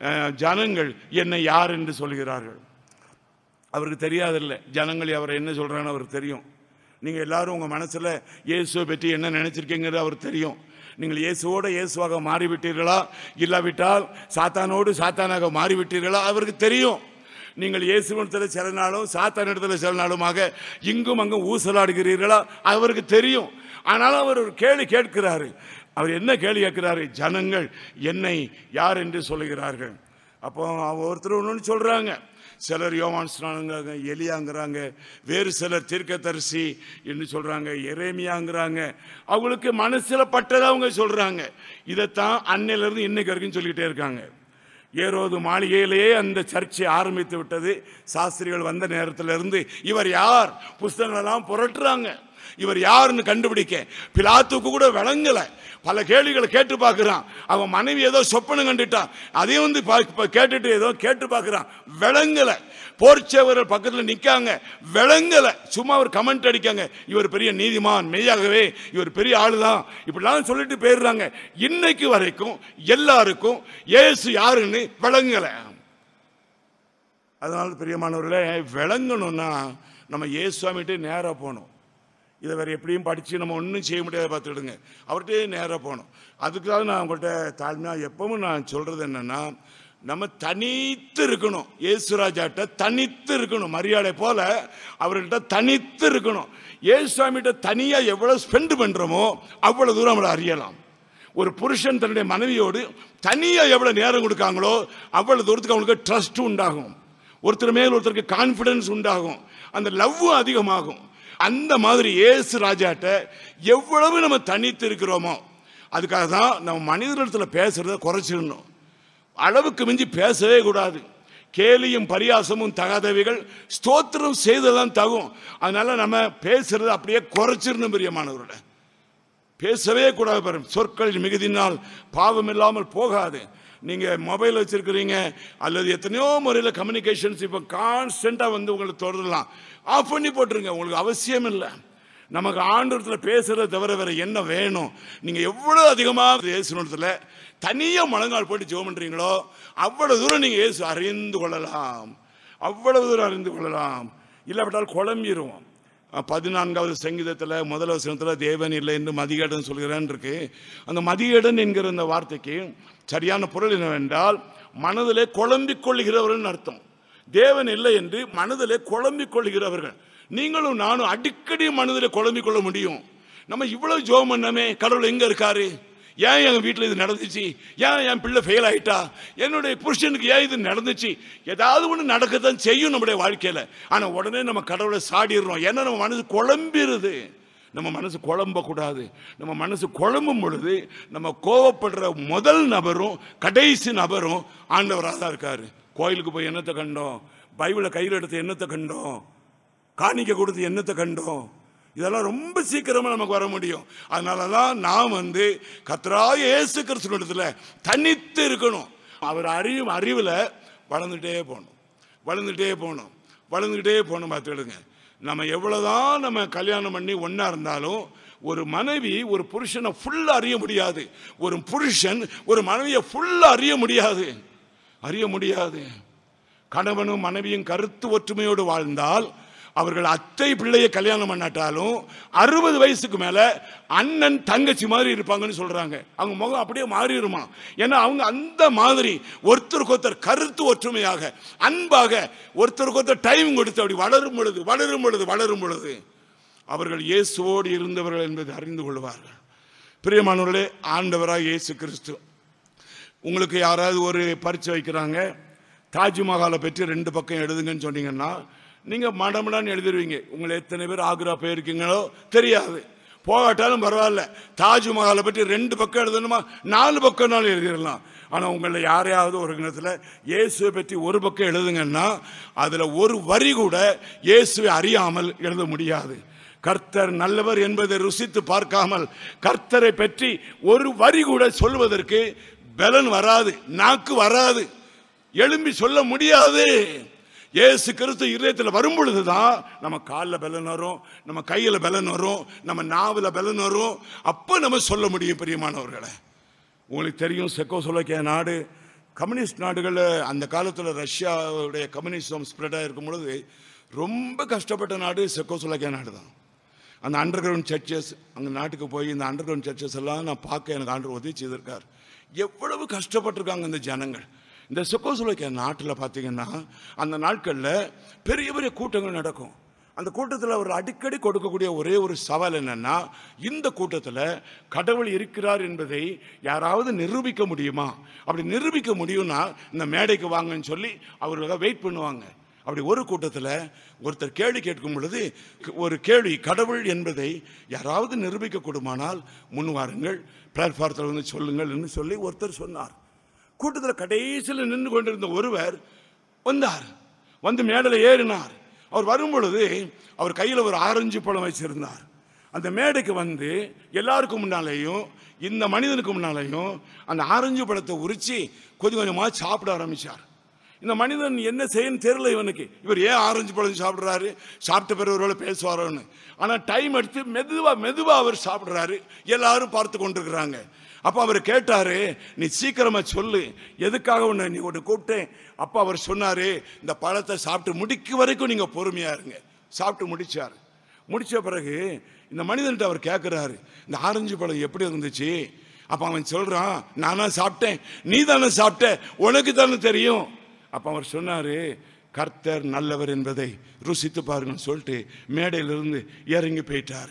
ஜனங்கள் என்னை யார் என்று சொல்கிறார்கள். அவருக்கு தெரியாதில்லை ஜனங்கள் அவரை என்ன சொல்கிறான்னு அவருக்கு தெரியும். நீங்கள் எல்லாரும் உங்கள் மனசில் இயேசுவை பற்றி என்ன நினச்சிருக்கீங்கிறது அவருக்கு தெரியும். நீங்கள் இயேசுவோடு இயேசுவாக மாறிவிட்டீர்களா, இல்லாவிட்டால் சாத்தானோடு சாத்தானாக மாறிவிட்டீர்களா அவருக்கு தெரியும். நீங்கள் இயேசுவிடத்தில் சில நாளும் சாத்தானிடத்தில் சில நாளுமாக இங்கும் அங்கும் ஊசலாடுகிறீர்களா அவருக்கு தெரியும். ஆனாலும் அவர் ஒரு கேள்வி கேட்கிறாரு. அவர் என்ன கேள்வி கேட்கிறாரு? ஜனங்கள் என்னை யார் என்று சொல்லுகிறார்கள். அப்போ ஒருத்தர் ஒன்று சொல்கிறாங்க. சிலர் யோவான் ஸ்நானங்கிறாங்க, எலியாங்கிறாங்க, வேறு சிலர் தீர்க்கதரிசி என்று சொல்கிறாங்க, எரேமியாங்கிறாங்க. அவங்களுக்கு மனசில் பட்டதை அவங்க சொல்கிறாங்க. இதைத்தான் அன்னையிலேருந்து இன்னைக்கு வரைக்கும் சொல்லிக்கிட்டே இருக்காங்க. ஏரோது மாளிகையிலேயே அந்த சர்ச்சை ஆரம்பித்து விட்டது. சாஸ்திரிகள் வந்த நேரத்திலிருந்து இவர் யார் புஸ்தகங்களெல்லாம் புரட்டுறாங்க. இவர் யாருன்னு கண்டுபிடிக்க பிலாத்துக்கு கூட விளங்கலை. பல கேள்விகளை கேட்டு பார்க்குறான். அவன் மனைவி ஏதோ சொப்பனம் கண்டுட்டான், அதையும் வந்து கேட்டுட்டு ஏதோ கேட்டு பார்க்குறான், விளங்கலை. போர்ச்சேவர்கள் பக்கத்தில் நிற்காங்க, விளங்கலை. சும்மா ஒரு கமெண்ட் அடிக்காங்க, இவர் பெரிய நீதிமான், மெய்யாகவே இவர் பெரிய ஆளுதான், இப்படிலாம் சொல்லிட்டு போயிடுறாங்க. இன்னைக்கு வரைக்கும் எல்லாருக்கும் இயேசு யாருன்னு விளங்கலை. அதனால பிரியமானவர்களே, விளங்கணும்னா நம்ம இயேசுவாமிகிட்டே நேராக போகணும். இதை வேறு எப்படியும் படித்து நம்ம ஒன்றும் செய்ய முடியாத பார்த்துக்கிடுங்க, அவர்கிட்டே நேராக போகணும். அதுக்காக நான் உங்கள்கிட்ட தாழ்மையாக எப்பவும் நான் சொல்கிறது என்னென்னா, நம்ம தனித்து இருக்கணும். இயேசுராஜாட்ட தனித்து இருக்கணும். மரியாதை போல அவர்கிட்ட தனித்து இருக்கணும். இயேசுவாமிகிட்ட தனியாக எவ்வளோ ஸ்பெண்ட் பண்ணுறோமோ அவ்வளோ தூரம் நம்மளை அறியலாம். ஒரு புருஷன் தன்னுடைய மனைவியோடு தனியாக எவ்வளோ நேரம் கொடுக்காங்களோ அவ்வளோ தூரத்துக்கு அவங்களுக்கு ட்ரஸ்ட் உண்டாகும், ஒருத்தர் மேல் ஒருத்தருக்கு கான்ஃபிடன்ஸ் உண்டாகும், அந்த லவ்வும் அதிகமாகும். அந்த மாதிரி இயேசு ராஜாட்ட எவ்வளவு நம்ம தனித்து இருக்கிறோமோ அதுக்காக தான் நம்ம மனிதர்களிடத்தில் பேசுறத குறைச்சிடணும். அளவுக்கு மிஞ்சி பேசவே கூடாது. கேலியும் பரியாசமும் தகாதவைகள் ஸ்தோத்திரம் செய்ததான் தகும். அதனால நம்ம பேசுறத அப்படியே குறைச்சிடணும். பிரியமானவர்கள, பேசவே கூடாது. பாருங்க, சொற்களின் மிகுதினால் பாவம் இல்லாமல் போகாது. நீங்கள் மொபைல் வச்சுருக்கிறீங்க அல்லது எத்தனையோ முறையில் கம்யூனிகேஷன்ஸ் இப்போ கான்ஸ்டண்ட்டாக வந்து உங்களுக்கு தொடரலாம். ஆஃப் பண்ணி போட்டுருங்க, உங்களுக்கு அவசியம் இல்லை. நமக்கு ஆண்டவரத்தில் பேசுகிறத தவிர வேறு என்ன வேணும்? நீங்கள் எவ்வளோ அதிகமாக இயேசுனத்தில் தனியாக முழங்கால் போட்டு ஜெபம் பண்ணுறீங்களோ அவ்வளோ தூரம் நீங்கள் இயேசு அறிந்து கொள்ளலாம், அவ்வளவு தூரம் அறிந்து கொள்ளலாம். இல்லாவிட்டால் குழம்பிடுவோம். பதினான்காவது சங்கீதத்தில் முதல் வசனத்தில் தேவன் இல்லை என்று மதிகேடன் சொல்கிறான் இருக்கு. அந்த மதிகேடன் என்கிற அந்த வார்த்தைக்கு சரியான பொருள் என்னவென்றால் மனதிலே குழம்பிக் கொள்கிறவர்கள் அர்த்தம். தேவன் இல்லை என்று மனதிலே குழம்பிக் கொள்கிறவர்கள். நீங்களும் நானும் அடிக்கடி மனதில் குழம்பிக் கொள்ள முடியும். நம்ம இவ்வளவு ஜெபம் பண்ணமே, கடவுள் எங்க இருக்காரு, ஏன் எங்கள் வீட்டில் இது நடந்துச்சு, ஏன் என் பிள்ளை ஃபெயில் ஆகிட்டா, என்னுடைய புருஷனுக்கு ஏன் இது நடந்துச்சு, ஏதாவது ஒன்று நடக்கத்தான் செய்யும் நம்முடைய வாழ்க்கையில். ஆனால் உடனே நம்ம கடவுளை சாடிடுறோம். ஏன்னா நம்ம மனசு குழம்பிடுது. நம்ம மனசு குழம்பக்கூடாது. நம்ம மனசு குழம்பும் பொழுது நம்ம கோவப்படுற முதல் நபரும் கடைசி நபரும் ஆண்டவராக தான் இருக்காரு. கோயிலுக்கு போய் என்னத்தை கண்டோம், பைபிளை கையில் எடுத்து என்னத்தை கண்டோம், காணிக்க கொடுத்து என்னத்தை கண்டோம், இதெல்லாம் ரொம்ப சீக்கிரமாக நமக்கு வர முடியும். அதனால தான் நாம் வந்து கர்த்தராகிய இயேசு கிறிஸ்துவிடத்தில் தனித்து இருக்கணும். அவர் அறியும் அறிவில் வளர்ந்துகிட்டே போகணும், வளர்ந்துகிட்டே போகணும், வளர்ந்துக்கிட்டே போகணும். பார்த்துக்கிடுங்க, நம்ம எவ்வளோதான் நம்ம கல்யாணம் பண்ணி ஒன்றா இருந்தாலும் ஒரு மனைவி ஒரு புருஷனை ஃபுல்லாக அறிய முடியாது, ஒரு புருஷன் ஒரு மனைவியை ஃபுல்லாக அறிய முடியாது, அறிய முடியாது. கணவனும் மனைவியும் கருத்து ஒற்றுமையோடு வாழ்ந்தால் அவர்கள் அத்தை பிள்ளையை கல்யாணம் பண்ணாட்டாலும் அறுபது வயசுக்கு மேல அண்ணன் தங்கச்சி மாதிரி இருப்பாங்கன்னு சொல்றாங்க. அவங்க முகம் அப்படியே மாறிடுமா. ஏன்னா அவங்க அந்த மாதிரி ஒருத்தருக்கு ஒருத்தர் கருத்து ஒற்றுமையாக அன்பாக ஒருத்தருக்கு ஒருத்தர் டைம் கொடுத்து அப்படி வளரும் பொழுது வளரும் பொழுது வளரும் பொழுது அவர்கள் இயேசுவோடு இருந்தவர்கள் என்பதை அறிந்து கொள்வார்கள். பிரியமானவர்களே, ஆண்டவராக இயேசு கிறிஸ்து உங்களுக்கு யாராவது ஒரு பரீட்சை வைக்கிறாங்க, தாஜ்மஹாலை பற்றி ரெண்டு பக்கம் எழுதுங்கன்னு சொன்னீங்கன்னா நீங்கள் மடமடான்னு எழுதிடுவீங்க. உங்களை எத்தனை பேர் ஆக்ரா போயிருக்கீங்களோ தெரியாது, போகாட்டாலும் பரவாயில்ல. தாஜ்மஹாலை பற்றி ரெண்டு பக்கம் எழுதணுமா, நாலு பக்கம்னாலும் எழுதிடலாம். ஆனால் உங்களை யாரையாவது ஒரு இடத்துல இயேசுவை பற்றி ஒரு பக்கம் எழுதுங்கன்னா அதில் ஒரு வரி கூட இயேசுவை அறியாமல் எழுத முடியாது. கர்த்தர் நல்லவர் என்பதை ருசித்து பார்க்காமல் கர்த்தரை பற்றி ஒரு வரி கூட சொல்வதற்கு பலன் வராது, நாக்கு வராது, எழும்பி சொல்ல முடியாது. இயேசு கிறிஸ்து இதயத்தில் வரும் பொழுதுதான் நம்ம காலில் பலன் வரும், நம்ம கையில் பலன் வரும், நம்ம நாவில் பலன் வரும். அப்போ நம்ம சொல்ல முடியும். பிரியமானவர்களை, உங்களுக்கு தெரியும், செக்கோஸ்லோவாக்கியா நாடு கம்யூனிஸ்ட் நாடுகளில் அந்த காலத்தில் ரஷ்யாவுடைய கம்யூனிசம் ஸ்ப்ரெடாக இருக்கும் பொழுது ரொம்ப கஷ்டப்பட்ட நாடு செக்கோஸ்லோவாக்கியா நாடு தான். அந்த அண்டர் கிரவுண்ட் சர்ச்சஸ், அந்த நாட்டுக்கு போய் இந்த அண்டர் கிரவுண்ட் சர்ச்சஸ் எல்லாம் நான் பார்க்க எனக்கு ஆண்டவர் உதவி செய்திருக்கார். எவ்வளவு கஷ்டப்பட்டிருக்காங்க இந்த ஜனங்கள். இந்த செக்கோஸ்லோவாக்கியா நாட்டில் பார்த்தீங்கன்னா அந்த நாட்களில் பெரிய பெரிய கூட்டங்கள் நடக்கும். அந்த கூட்டத்தில் அவர் அடிக்கடி கொடுக்கக்கூடிய ஒரே ஒரு சவால் என்னன்னா, இந்த கூட்டத்தில் கடவுள் இருக்கிறார் என்பதை யாராவது நிரூபிக்க முடியுமா, அப்படி நிரூபிக்க முடியும்னா இந்த மேடைக்கு வாங்கன்னு சொல்லி அவர்களுக்காக வெயிட் பண்ணுவாங்க. அப்படி ஒரு கூட்டத்தில் ஒருத்தர் கேள்வி கேட்கும் பொழுது ஒரு கேள்வி, கடவுள் என்பதை யாராவது நிரூபிக்க கூடுமானால் முன் வாருங்கள், பிளாட்ஃபாரத்தில் வந்து சொல்லுங்கள் என்று சொல்லி ஒருத்தர் சொன்னார். கூட்டத்தில் கடைசியில் நின்று கொண்டிருந்த ஒருவர் வந்தார், வந்து மேடையில் ஏறினார். அவர் வரும் பொழுது அவர் கையில் ஒரு ஆரஞ்சு பழம் வச்சிருந்தார். அந்த மேடைக்கு வந்து எல்லாருக்கும் முன்னாலேயும் இந்த மனிதனுக்கு முன்னாலேயும் அந்த ஆரஞ்சு பழத்தை உரிச்சு கொஞ்சம் கொஞ்சமாக சாப்பிட ஆரம்பித்தார். இந்த மனிதன் என்ன செய்யன்னு தெரியல இவனுக்கு. இவர் ஏன் ஆரஞ்சு பழம் சாப்பிட்றாரு, சாப்பிட்ட பிறகு ஒருவேளை பேசுவாரோன்னு. ஆனால் டைம் எடுத்து மெதுவாக மெதுவாக அவர் சாப்பிட்றாரு, எல்லாரும் பார்த்து கொண்டிருக்கிறாங்க. அப்போ அவர் கேட்டாரு, நீ சீக்கிரமா சொல்லு, எதுக்காக உன்னை நீ ஒன்று கூப்பிட்டேன். அப்போ அவர் சொன்னாரு, இந்த பழத்தை சாப்பிட்டு முடிக்க வரைக்கும் நீங்க பொறுமையா இருங்க. சாப்பிட்டு முடிச்சார். முடிச்ச பிறகு இந்த மனிதன்ட்டு அவர் கேட்கிறாரு, இந்த ஆரஞ்சு பழம் எப்படி இருந்துச்சு? அப்ப அவன் சொல்றான், நானா சாப்பிட்டேன், நீ தானே சாப்பிட்ட, உனக்கு தானே தெரியும். அப்ப அவர் சொன்னாரு, கர்த்தர் நல்லவர் என்பதை ருசித்து பாருங்கன்னு சொல்லிட்டு மேடையிலிருந்து இறங்கி போயிட்டாரு.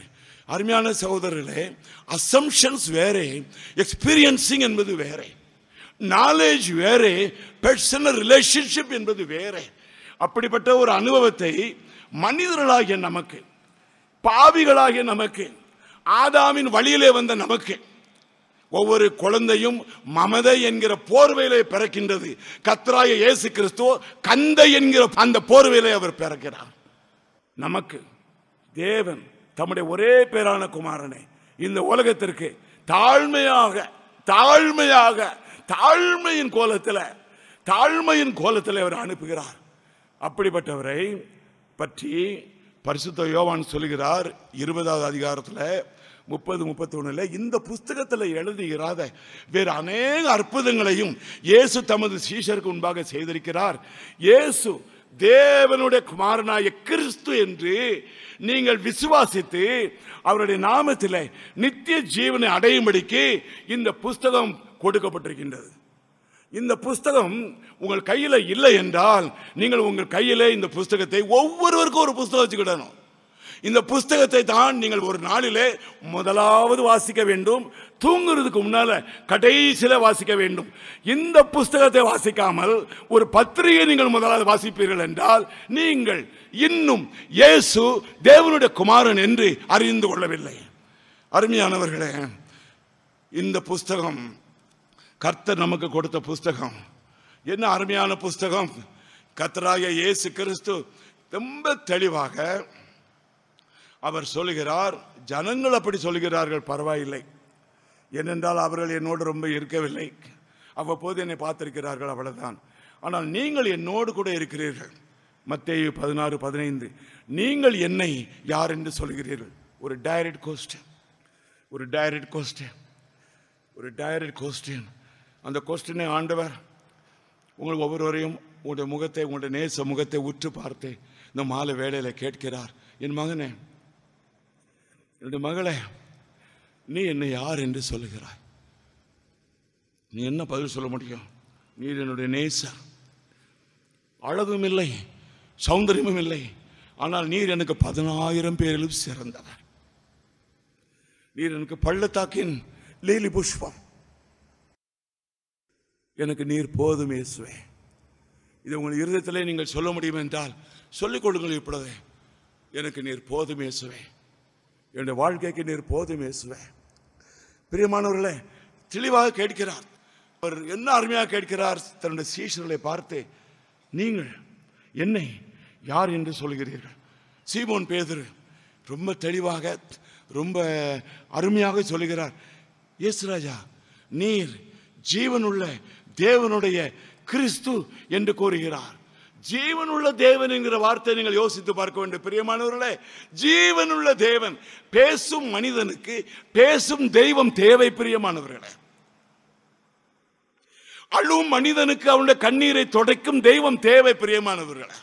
அருமையான சகோதரர்களே, அசம்ஷன்ஸ் வேறே, எக்ஸ்பீரியன்சிங் என்பது வேறே, நாலேஜ் வேறே, பர்சனல் ரிலேஷன்ஷிப் என்பது வேறே. அப்படிப்பட்ட ஒரு அனுபவத்தை மனிதர்களாகிய நமக்கு, பாவிகளாகிய நமக்கு, ஆதாமின் வழியிலே வந்த நமக்கு, ஒவ்வொரு குழந்தையும் மமதை என்கிற போர்வையிலே பிறக்கின்றது. கர்த்தராகிய இயேசு கிறிஸ்து கந்தை என்கிற அந்த போர்வையிலே அவர் பிறக்கிறார். நமக்கு தேவன் தம்முடைய ஒரே பேரான குமாரனை இந்த உலகத்திற்கு தாழ்மையாக தாழ்மையாக தாழ்மையின் கோலத்தில் தாழ்மையின் கோலத்தில் அவர் அனுப்புகிறார். அப்படிப்பட்டவரை பற்றி பரிசுத்த யோவான் சொல்கிறார் இருபதாவது அதிகாரத்தில் முப்பது முப்பத்தி ஒண்ணுல, இந்த புஸ்தகத்தில் எழுதுகிறாத வேறு அநேக அற்புதங்களையும் இயேசு தமது சீஷருக்கு முன்பாக செய்திருக்கிறார். இயேசு தேவனுடைய குமாரனாய கிறிஸ்து என்று நீங்கள் விசுவாசித்து அவருடைய நாமத்தில் நித்திய ஜீவனை அடையும்படிக்கு இந்த புஸ்தகம் கொடுக்கப்பட்டிருக்கின்றது. இந்த புஸ்தகம் உங்கள் கையில் இல்லை என்றால் நீங்கள் உங்கள் கையிலே இந்த புஸ்தகத்தை, ஒவ்வொருவருக்கும் ஒரு புஸ்தகம் வச்சுக்கிடணும். இந்த புஸ்தகத்தை தான் நீங்கள் ஒரு நாளிலே முதலாவது வாசிக்க வேண்டும், தூங்குறதுக்கு முன்னால கடைசியில வாசிக்க வேண்டும். இந்த புஸ்தகத்தை வாசிக்காமல் ஒரு பத்திரிகை நீங்கள் முதலாவது வாசிப்பீர்கள் என்றால் நீங்கள் இன்னும் இயேசு தேவனுடைய குமாரன் என்று அறிந்து கொள்ளவில்லை. அருமையானவர்களே, இந்த புஸ்தகம் கர்த்தர் நமக்கு கொடுத்த புஸ்தகம். என்ன அருமையான புஸ்தகம்! கர்த்தராகிய இயேசு கிறிஸ்து ரொம்ப தெளிவாக அவர் சொல்லுகிறார். ஜனங்கள் அப்படி சொல்லுகிறார்கள், பரவாயில்லை, ஏனென்றால் அவர்கள் என்னோடு ரொம்ப இருக்கவில்லை, அவ்வப்போது என்னை பார்த்திருக்கிறார்கள், அவ்வளவுதான். ஆனால் நீங்கள் என்னோடு கூட இருக்கிறீர்கள். மத்தேயு பதினாறு பதினைந்து, நீங்கள் என்னை யார் என்று சொல்கிறீர்கள்? ஒரு டைரக்ட் கொஸ்டின், ஒரு டைரக்ட் கொஸ்டின், ஒரு டைரக்ட் கொஸ்டின். அந்த கொஸ்டினை ஆண்டவர் உங்கள் ஒவ்வொருவரையும் உங்களுடைய முகத்தை, உங்களுடைய நேச முகத்தை உற்று பார்த்து இந்த மாலை வேளையில் கேட்கிறார். என் மகனே, என்னுடைய மகளே, நீ என்னை யார் என்று சொல்லுகிறாய்? நீ என்ன பதில் சொல்ல முடியும்? நீர் என்னுடைய நேசர். அழகும் இல்லை, சௌந்தரியமும் இல்லை, ஆனால் நீர் எனக்கு பதினாயிரம் பேரிலும் சிறந்தவர். நீர் எனக்கு பள்ளத்தாக்கின் லீலி புஷ்பம். எனக்கு நீர் போதும் இயேசுவே. இது உங்கள் இருதயத்திலே நீங்கள் சொல்ல முடியும் என்றால் சொல்லிக் கொடுங்கள் இப்பொழுது. எனக்கு நீர் போதும் இயேசுவே, என்னுடைய வாழ்க்கைக்கு நீர் போதும் இயேசுவே. பிரியமானவர்களே, தெளிவாக கேட்கிறார். அவர் என்ன அருமையாக கேட்கிறார் தன்னுடைய சீஷர்களை பார்த்து, நீங்கள் என்னை யார் என்று சொல்கிறீர்கள்? சீமோன் பேதுரு ரொம்ப தெளிவாக ரொம்ப அருமையாக சொல்லுகிறார், இயேசு ராஜா, நீர் ஜீவனுள்ள தேவனுடைய கிறிஸ்து என்று கூறுகிறார். ஜீவனுள்ள தேவன் என்கிற வார்த்தை நீங்கள் யோசித்து பார்க்க வேண்டும். பிரியமானவர்களே, ஜீவனுள்ள தேவன், பேசும் மனிதனுக்கு பேசும் தெய்வம் தேவை. பிரியமானவர்களே, அழும் மனிதனுக்கு அவனுடைய கண்ணீரை துடைக்கும் தெய்வம் தேவை. பிரியமானவர்களே,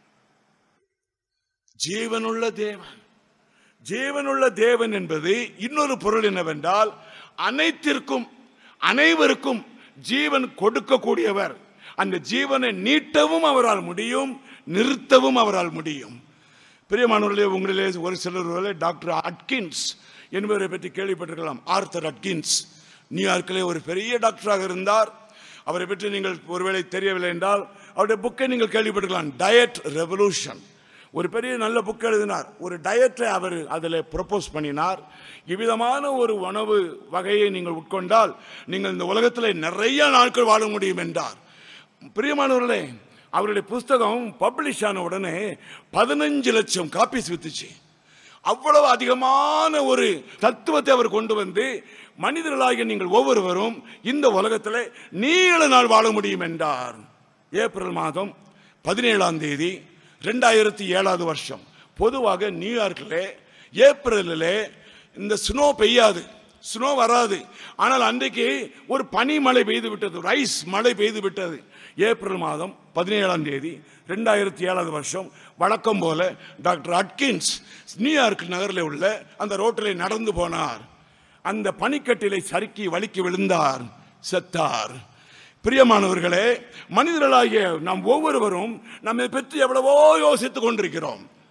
ஜீவனுள்ள தேவன், ஜீவனுள்ள தேவன் என்பது இன்னொரு பொருள் என்னவென்றால், அனைத்திற்கும் அனைவருக்கும் ஜீவன் கொடுக்கக்கூடியவர். அந்த ஜீவனை நீட்டவும் அவரால் முடியும், நிறுத்தவும் அவரால் முடியும். பிரியமானவர்களே, உங்களிலே ஒரு சிலர் டாக்டர் அட்கின்ஸ் என்பவரை பற்றி கேள்விப்பட்டிருக்கலாம். ஆர்த்தர் அட்கின்ஸ் நியூயார்க்கிலே ஒரு பெரிய டாக்டராக இருந்தார். அவரை பற்றி நீங்கள் ஒருவேளை தெரியவில்லை என்றால் அவருடைய புக்கை நீங்கள் கேள்விப்பட்டிருக்கலாம், டயட் ரெவல்யூஷன். ஒரு பெரிய நல்ல புக் எழுதினார். ஒரு டயட்டை அவர் அதில் ப்ரொப்போஸ் பண்ணினார். இவ்விதமான ஒரு உணவு வகையை நீங்கள் உட்கொண்டால் நீங்கள் இந்த உலகத்தில் நிறைய நாட்கள் வாழ முடியும் என்றார். பிரியமானவர்களே, அவருடைய புஸ்தகம் பப்ளிஷ் ஆன உடனே பதினஞ்சு லட்சம் காப்பீஸ் வித்துச்சு. அவ்வளவு அதிகமான ஒரு தத்துவத்தை அவர் கொண்டு வந்து, மனிதர்களாகிய நீங்கள் ஒவ்வொருவரும் இந்த உலகத்தில் நீண்ட நாள் வாழ முடியும் என்றார். ஏப்ரல் மாதம் பதினேழாம் தேதி ரெண்டாயிரத்தி ஏழாவது வருஷம். பொதுவாக நியூயார்க்கில் ஏப்ரலில் இந்த ஸ்னோ பெய்யாது, ஸ்னோ வராது. ஆனால் அன்றைக்கு ஒரு பனி மழை பெய்து விட்டது, ரைஸ் மழை பெய்து விட்டது. ஏப்ரல் மாதம் பதினேழாம் தேதி ரெண்டாயிரத்தி ஏழாவது வருஷம் வழக்கம் போல டாக்டர் அட்கின்ஸ் நியூயார்க் நகரில் உள்ள அந்த ரோட்டில் நடந்து போனார். அந்த பனிக்கட்டிலை சறுக்கி வலிக்கு விழுந்தார், செத்தார். பிரியமானவர்களே, மனிதர்களாகிய நாம் ஒவ்வொருவரும் நம்மை பற்றி எவ்வளவோ யோசித்துக் கொண்டிருக்கிறோம்.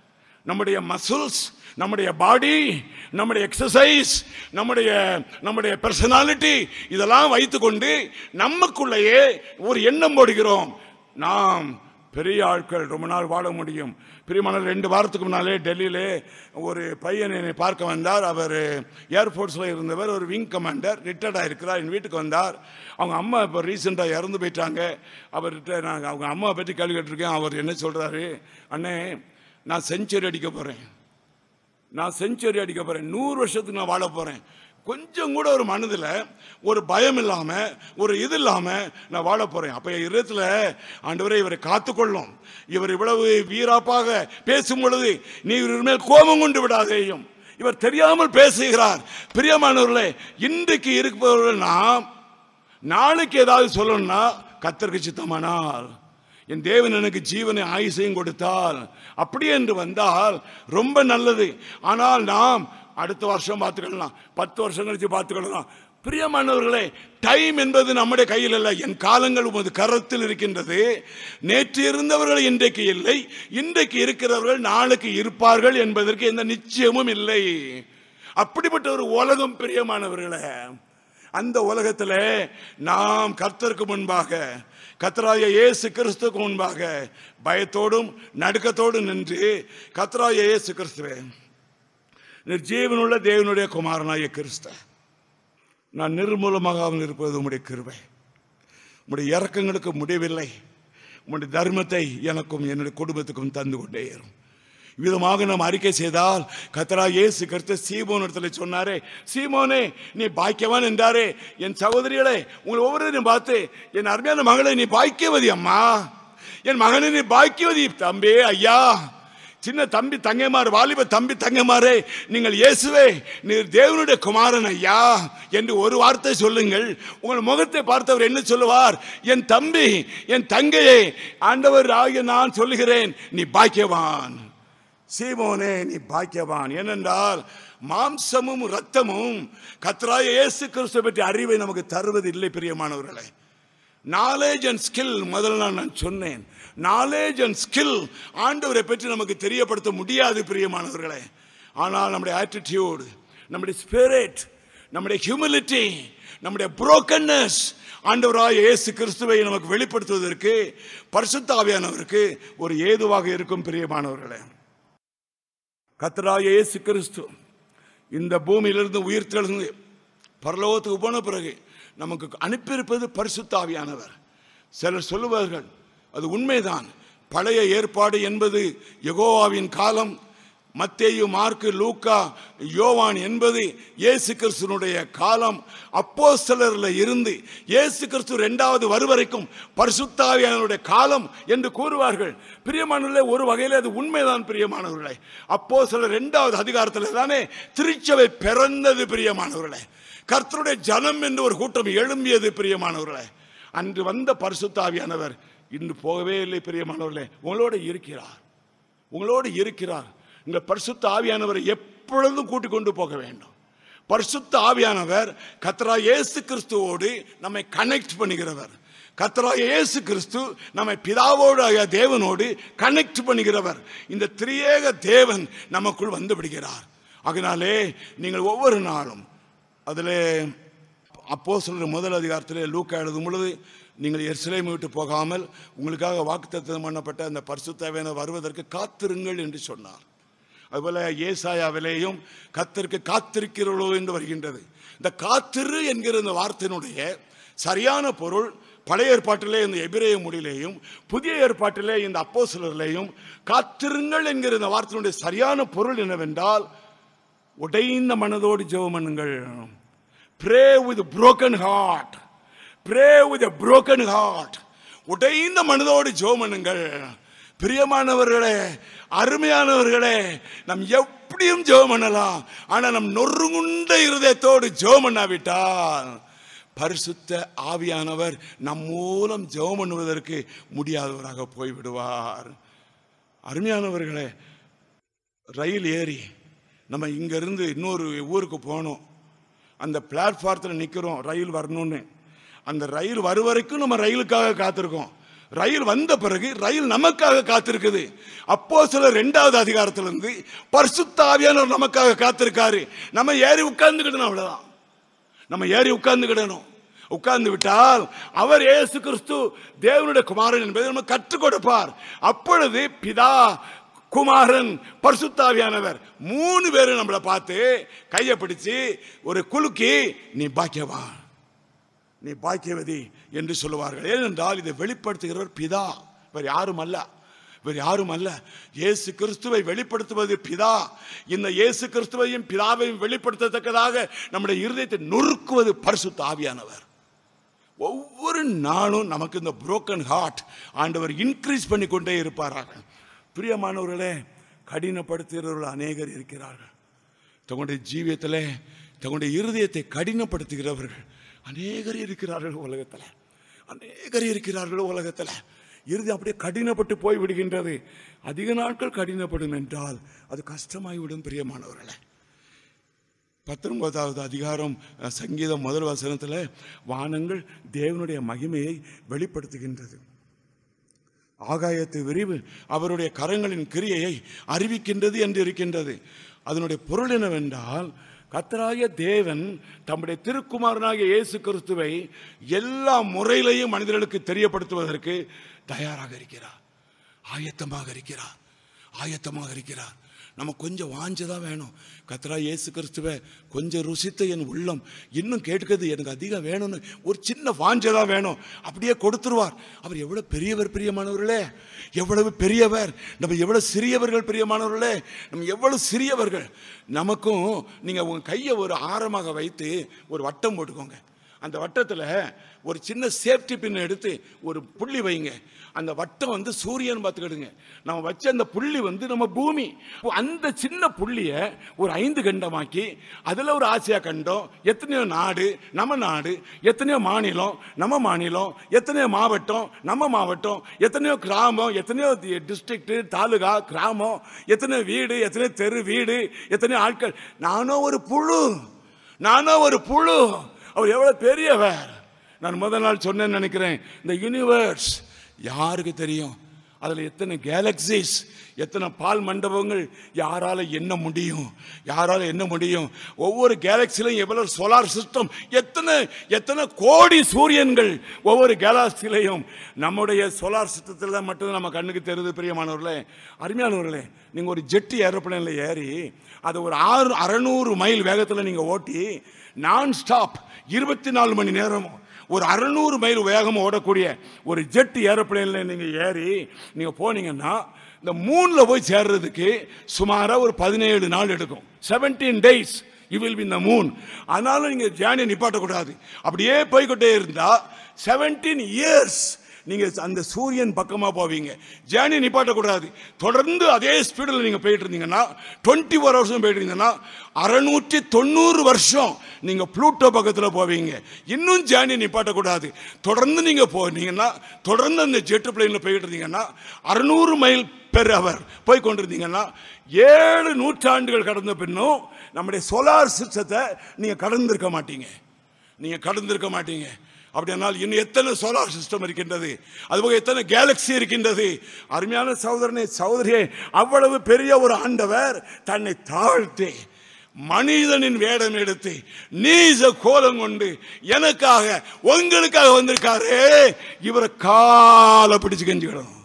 நம்முடைய மசில்ஸ், நம்முடைய பாடி, நம்முடைய எக்ஸசைஸ், நம்முடைய நம்முடைய பர்சனாலிட்டி இதெல்லாம் வைத்துக்கொண்டு நமக்குள்ளேயே ஒரு எண்ணம் போடுகிறோம், நாம் பெரிய ஆட்கள், ரொம்ப நாள் வாழ முடியும். பிரியமான ரெண்டு வாரத்துக்கு முன்னாலே டெல்லியிலே ஒரு பையன் என்னை பார்க்க வந்தார். அவர் ஏர்ஃபோர்ஸில் இருந்தவர், ஒரு விங் கமாண்டர், ரிட்டையர்டாக இருக்கிறார். என் வீட்டுக்கு வந்தார். அவங்க அம்மா இப்போ ரீசெண்டாக இறந்து போயிட்டாங்க. அவர்கிட்ட நான் அவங்க அம்மாவை பற்றி கேள்வி கேட்டிருக்கேன். அவர் என்ன சொல்கிறாரு, அண்ணே நான் செஞ்சுரி அடிக்க போகிறேன், நான் செஞ்சுரி அடிக்க போகிறேன், நூறு வருஷத்துக்கு நான் வாழ போகிறேன். கொஞ்சம் கூட ஒரு மனதில் ஒரு பயம் இல்லாமல், ஒரு இது இல்லாமல் நான் வாழ போகிறேன். அப்போ இருதயத்தில் ஆண்டவரே இவரை காத்துக்கொள்ளும், இவர் இவ்வளவு வீராப்பாக பேசும் பொழுது நீ இவர் மேல் கோபம் கொண்டு விடாதேயும், இவர் தெரியாமல் பேசுகிறார். பிரியமானவர்களே, இன்றைக்கு இருப்பவர்கள் நாம் நாளைக்கு ஏதாவது சொல்லணும்னா கர்த்தருக்கு சித்தமானால், என் தேவன் எனக்கு ஜீவனை ஆயுசையும் கொடுத்தால், அப்படி என்று வந்தால் ரொம்ப நல்லது. ஆனால் நாம் அடுத்த வருஷம் பார்த்துக்கலாம், பத்து வருஷம் கழிச்சு பார்த்துக்கலாம். பிரியமானவர்களே, டைம் என்பது நம்முடைய கையில் அல்ல. என் காலங்கள் உமது கரத்தில் இருக்கின்றது. நேற்று இருந்தவர்கள் இன்றைக்கு இல்லை, இன்றைக்கு இருக்கிறவர்கள் நாளைக்கு இருப்பார்கள் என்பதற்கு எந்த நிச்சயமும் இல்லை. அப்படிப்பட்ட ஒரு உலகம் பிரியமானவர்களே. அந்த உலகத்தில் நாம் கர்த்தருக்கு முன்பாக, கர்த்தராகிய இயேசு கிறிஸ்துவுக்கு முன்பாக பயத்தோடும் நடுக்கத்தோடும் நின்று, கர்த்தராகிய இயேசு கிறிஸ்துவே, ஜீவனுள்ள தேவனுடைய குமாரனாகிய கிறிஸ்து, நான் நிர்மூலமாகாமல் இருப்பது உம்முடைய கிருபை, உம்முடைய இரக்கங்களுக்கு முடிவில்லை, உம்முடைய தர்மத்தை எனக்கும் என்னுடைய குடும்பத்துக்கும் தந்து கொண்டே இருக்கும். விதமாக நாம் அறிக்கை செய்தால், கர்த்தராகிய இயேசு கிறிஸ்து சீமோன் இடத்துல சொன்னாரே, சீமோனே நீ பாக்கியவான் என்றாரே. என் சகோதரிகளே, உங்களை ஒவ்வொருவரையும் பார்த்து, என் அருமையான மகளை நீ பாக்கியவதி அம்மா, என் மகனை நீ பாக்கியவதி தம்பி, ஐயா, சின்ன தம்பி தங்கைமார், வாலிப தம்பி தங்கைமாரே, நீங்கள் இயேசுவே நீர் தேவனுடைய குமாரன் ஐயா என்று ஒரு வார்த்தை சொல்லுங்கள். உங்கள் முகத்தை பார்த்தவர் என்ன சொல்லுவார், என் தம்பி, என் தங்கையே, ஆண்டவர் ஆகிய நான் சொல்லுகிறேன், நீ பாக்கியவான், சீமோனே நீ பாக்கியவான். ஏனென்றால் மாம்சமும் இரத்தமும் கர்த்தராகிய இயேசு கிறிஸ்துவை பற்றி அறிவை நமக்கு தருவது இல்லை. பிரியமானவர்களே, நாலேஜ் அண்ட் ஸ்கில், முதல்ல நான் சொன்னேன், நாலேஜ் அண்ட் ஸ்கில் ஆண்டவரை பற்றி நமக்கு தெரியப்படுத்த முடியாது பிரியமானவர்களே. ஆனால் நம்முடைய ஆட்டிடியூட், நம்முடைய ஸ்பிரிட், நம்முடைய ஹியூமிலிட்டி, நம்முடைய புரோக்கன்னஸ் ஆண்டவராகிய இயேசு கிறிஸ்துவை நமக்கு வெளிப்படுத்துவதற்கு பரிசுத்த ஆவியானவருக்கு ஒரு ஏதுவாக இருக்கும். பிரியமானவர்களே, கர்த்தராகிய இயேசு கிறிஸ்து இந்த பூமியிலிருந்து உயிர் தெழுந்து பரலோகத்துக்கு போன பிறகு நமக்கு அனுப்பியிருப்பது பரிசுத்த ஆவியானவர். சிலர் சொல்லுவார்கள், அது உண்மைதான், பழைய ஏற்பாடு என்பது யெகோவாவின் காலம், மத்தேயு, மார்க்கு, லூக்கா, யோவான் என்பது இயேசு கிறிஸ்துனுடைய காலம், அப்போஸ்தலர்ல இருந்து இயேசு கிறிஸ்து இரண்டாவது வருவரைக்கும் பரிசுத்த ஆவியானவருடைய காலம் என்று கூறுவார்கள். பிரியமானவர்களே, ஒரு வகையில் அது உண்மைதான் பிரியமானவர்களே. அப்போஸ்தலர் இரண்டாவது அதிகாரத்தில் தானே திருச்சபை பிறந்தது பிரியமானவர்களே. கர்த்தருடைய ஜனம் என்று ஒரு கூட்டம் எழும்பியது பிரியமானவர்களே. அன்று வந்த பரிசுத்த ஆவியானவர் இன்று போகவே இல்லை பிரியமானவர்களே. உங்களோடு இருக்கிறார், உங்களோடு இருக்கிறார். இந்த பரிசுத்த ஆவியானவரை எப்பொழுதும் கூட்டிக் கொண்டு போக வேண்டும். பரிசுத்த ஆவியானவர் கர்த்தராகிய இயேசு கிறிஸ்துவோடு நம்மை கனெக்ட் பண்ணுகிறவர். கர்த்தராகிய இயேசு கிறிஸ்து நம்மை பிதாவோடு தேவனோடு கனெக்ட் பண்ணுகிறவர். இந்த திரியேக தேவன் நமக்குள் வந்து விடுகிறார். அதனாலே நீங்கள் ஒவ்வொரு நாளும் அதில் அப்போஸ்தலர் முதல் அதிகாரத்தில் லூக்கா எழுதும் பொழுது, நீங்கள் எருசலேமை விட்டு போகாமல் உங்களுக்காக வாக்குத்தத்தம் பண்ணப்பட்ட அந்த பரிசுத்த ஆவியானவர் வருவதற்கு காத்திருங்கள் என்று சொன்னார். அதுபோல ஏசாயாவிலேயும் கர்த்தருக்கு காத்திருக்கிறோ என்று வருகின்றது. இந்த காத்திரு என்கிற இந்த வார்த்தையினுடைய சரியான பொருள் பழைய ஏற்பாட்டிலே இந்த எபிரேய மொழியிலேயும் புதிய ஏற்பாட்டிலே இந்த அப்போஸ்தலரிலேயும் காத்திருங்கள் என்கிற இந்த வார்த்தையினுடைய சரியான பொருள் என்னவென்றால், உடைந்த மனதோடு ஜெபம் பண்ணுங்கள். Pray with a broken heart. Pray with a broken heart. உடைந்த மனதோடு ஜெபம் பண்ணுங்கள். பிரியமானவர்களே, அருமையானவர்களே, நம் எப்படியும் ஜெபம் பண்ணலாம். ஆனா நம் நொறுங்குண்ட இருதயத்தோடு ஜெபம் பண்ணாவிட்டால் பரிசுத்த ஆவியானவர் நம் மூலம் ஜெபம் பண்ணுவதற்கு முடியாதவராக போய்விடுவார். அருமையானவர்களே, ரயில் ஏறி நம்ம இங்கிருந்து இன்னொரு ஊருக்கு போனோம். அந்த பிளாட்ஃபாரத்தில் நிற்கிறோம், ரயில் வரணும்னு. அந்த ரயில் வரும் வரைக்கும் நம்ம ரயிலுக்காக காத்திருக்கோம். ரயில் வந்த பிறகு ரயில் நமக்காக காத்திருக்குது. அப்போஸ்தலர் இரண்டாவது அதிகாரத்திலிருந்து பரிசுத்த ஆவியானவர் நமக்காக காத்திருக்காரு. நம்ம ஏறி உட்கார்ந்துக்கிடணும், அவ்வளவுதான். நம்ம ஏறி உட்கார்ந்துக்கிடணும். உட்கார்ந்து விட்டால் அவர் இயேசு கிறிஸ்து தேவனுடைய குமாரன் என்பதை நம்ம கற்றுக் கொடுப்பார். அப்பொழுது பிதா, குமாரன், பரிசுத்த ஆவியானவர் மூணு பேரும் நம்மளை பார்த்து கையை பிடிச்சு ஒரு குலுக்கி நீ பாக்கியவான், நீ பாக்கியவதி என்று சொல்லுவார்கள். ஏனென்றால் இதை வெளிப்படுத்துகிறவர் பிதா, வேறு யாரும் அல்ல, வேறு யாரும் அல்ல. இயேசு கிறிஸ்துவை வெளிப்படுத்துவது பிதா. இந்த இயேசு கிறிஸ்துவையும் பிதாவையும் வெளிப்படுத்தத்தக்கதாக நம்முடைய இருதயத்தை நொறுக்குவது பரிசுத்த ஆவியானவர். ஒவ்வொரு நாளும் நமக்கு இந்த புரோக்கன் ஹார்ட் ஆண்டவர் இன்க்ரீஸ் பண்ணி கொண்டே இருப்பாராக. பிரியமானவர்களே, கடினப்படுத்துகிறவர்கள் அநேகர் இருக்கிறார்கள். தங்களுடைய ஜீவியத்தில் தங்களுடைய இருதயத்தை கடினப்படுத்துகிறவர்கள் அநேகர் இருக்கிறார்கள் உலகத்தில், அநேகர் இருக்கிறார்கள் உலகத்தில். இறுதி அப்படியே கடினப்பட்டு போய் விடுகின்றது. அதிக நாட்கள் கடினப்படும் என்றால் அது கஷ்டமாகிவிடும். பிரியமானவர்களே, பத்தொன்பதாவது அதிகாரம் சங்கீதம் முதல் வசனத்தில் வானங்கள் தேவனுடைய மகிமையை வெளிப்படுத்துகின்றது. ஆகாயத்து விரிவு அவருடைய கரங்களின் கிரியையை அறிவிக்கின்றது என்று இருக்கின்றது. அதனுடைய பொருள் என்னவென்றால், கர்த்தராகிய தேவன் தம்முடைய திருக்குமாரனாகிய இயேசு கிறிஸ்துவை எல்லா முறையிலையும் மனிதர்களுக்கு தெரியப்படுத்துவதற்கு தயாராக இருக்கிறார், ஆயத்தமாக இருக்கிறார், ஆயத்தமாக இருக்கிறார். நம்ம கொஞ்சம் வாஞ்சதான் வேணும். கர்த்தராகிய இயேசு கிறிஸ்துவை கொஞ்சம் ருசித்த என் உள்ளம் இன்னும் கேட்கிறது, எனக்கு அதிகம் வேணும்னு ஒரு சின்ன வாஞ்சதான் வேணும், அப்படியே கொடுத்துருவார். அவர் எவ்வளவு பெரியவர் பிரியமானவர்களே, எவ்வளவு பெரியவர். நம்ம எவ்வளவு சிறியவர்கள் பிரியமானவர்களே, நம்ம எவ்வளவு சிறியவர்கள். நமக்கும் நீங்கள் உங்கள் கையை ஒரு ஆரமாக வைத்து ஒரு வட்டம் போட்டுக்கோங்க. அந்த வட்டத்தில் ஒரு சின்ன சேஃப்டி பின் எடுத்து ஒரு புள்ளி வைங்க. அந்த வட்டம் வந்து சூரியன் பார்த்துக்கிடுங்க. நம்ம வச்ச அந்த புள்ளி வந்து நம்ம பூமி. அந்த சின்ன புள்ளியை ஒரு ஐந்து கண்டமாக்கி அதில் ஒரு ஆசியா கண்டம், எத்தனையோ நாடு நம்ம நாடு, எத்தனையோ மாநிலம் நம்ம மாநிலம், எத்தனையோ மாவட்டம் நம்ம மாவட்டம், எத்தனையோ கிராமம், எத்தனையோ டிஸ்ட்ரிக்ட், தாலுகா, கிராமம், எத்தனையோ வீடு, எத்தனையோ தெரு வீடு, எத்தனையோ ஆட்கள். நானும் ஒரு புழு, நானும் ஒரு புழு. அவர் எவ்வளவு பெரியவர். நான் முதல் நாள் சொன்னேன்னு நினைக்கிறேன், இந்த யூனிவர்ஸ் யாருக்கு தெரியும்? அதில் எத்தனை கேலக்சிஸ், எத்தனை பால் மண்டபங்கள், யாரால என்ன முடியும்? யாரால என்ன முடியும்? ஒவ்வொரு கேலக்சிலையும் எவ்வளவு சோலார் சிஸ்டம், எத்தனை எத்தனை கோடி சூரியன்கள் ஒவ்வொரு கேலக்சிலையும். நம்முடைய சோலார் சிஸ்டத்தில் மட்டும் நம்ம கண்ணுக்கு தெரியுது. பிரியமானவர்களே, அருமையானவர்களே, நீங்கள் ஒரு ஜெட்டி ஏரோப்ளேனில் ஏறி அதை ஒரு ஆறு அறநூறு மைல் வேகத்தில் நீங்கள் ஓட்டி நான் ஸ்டாப் இருபத்தி நாலு மணி நேரம் ஒரு அறுநூறு மைல் வேகம் ஓடக்கூடிய ஒரு ஜெட் ஏரோப்ளேனில் நீங்கள் ஏறி நீங்கள் போனீங்கன்னா இந்த மூணில் போய் சேர்றதுக்கு சுமாராக ஒரு பதினேழு நாள் எடுக்கும். Seventeen days you will be in the moon. அதனால நீங்கள் ஜேர்னியை நிப்பாட்டக்கூடாது. அப்படியே போய்கிட்டே இருந்தால் செவன்டீன் இயர்ஸ் நீங்கள் அந்த சூரியன் பக்கமாக போவீங்க. ஜேர்னி நிப்பாட்டக்கூடாது. தொடர்ந்து அதே ஸ்பீடில் நீங்கள் போயிட்டு இருந்தீங்கன்னா டுவெண்ட்டி ஃபோர் ஹவர்ஸும் போயிட்டு இருந்தீங்கன்னா அறுநூற்றி தொண்ணூறு வருஷம் நீங்கள் ப்ளூட்டோ பக்கத்தில் போவீங்க. இன்னும் ஜேர்னி நிப்பாட்டக்கூடாது. தொடர்ந்து நீங்கள் போனீங்கன்னா, தொடர்ந்து அந்த ஜெட் பிளேனில் போயிட்டு இருந்தீங்கன்னா அறுநூறு மைல் பெர் அவர் போய் கொண்டிருந்தீங்கன்னா ஏழு நூற்றாண்டுகள் கடந்த பின்னும் நம்முடைய சோலார் சிஸ்டத்தை நீங்கள் கடந்திருக்க மாட்டீங்க. நீங்கள் கடந்திருக்க மாட்டீங்க. அப்படியானால் இன்னும் எத்தனை சோலார் சிஸ்டம் இருக்கின்றது, அதுபோக எத்தனை கேலக்சி இருக்கின்றது. அருமையான சகோதரனே, சகோதரியே, அவ்வளவு பெரிய ஒரு ஆண்டவர் தன்னை தாழ்த்தி மனிதனின் வேடம் எடுத்து நீச கோலம் கொண்டு எனக்காக உங்களுக்காக வந்திருக்காரு. இவரை காலை பிடிச்சு கெஞ்சிக்கிடணும்.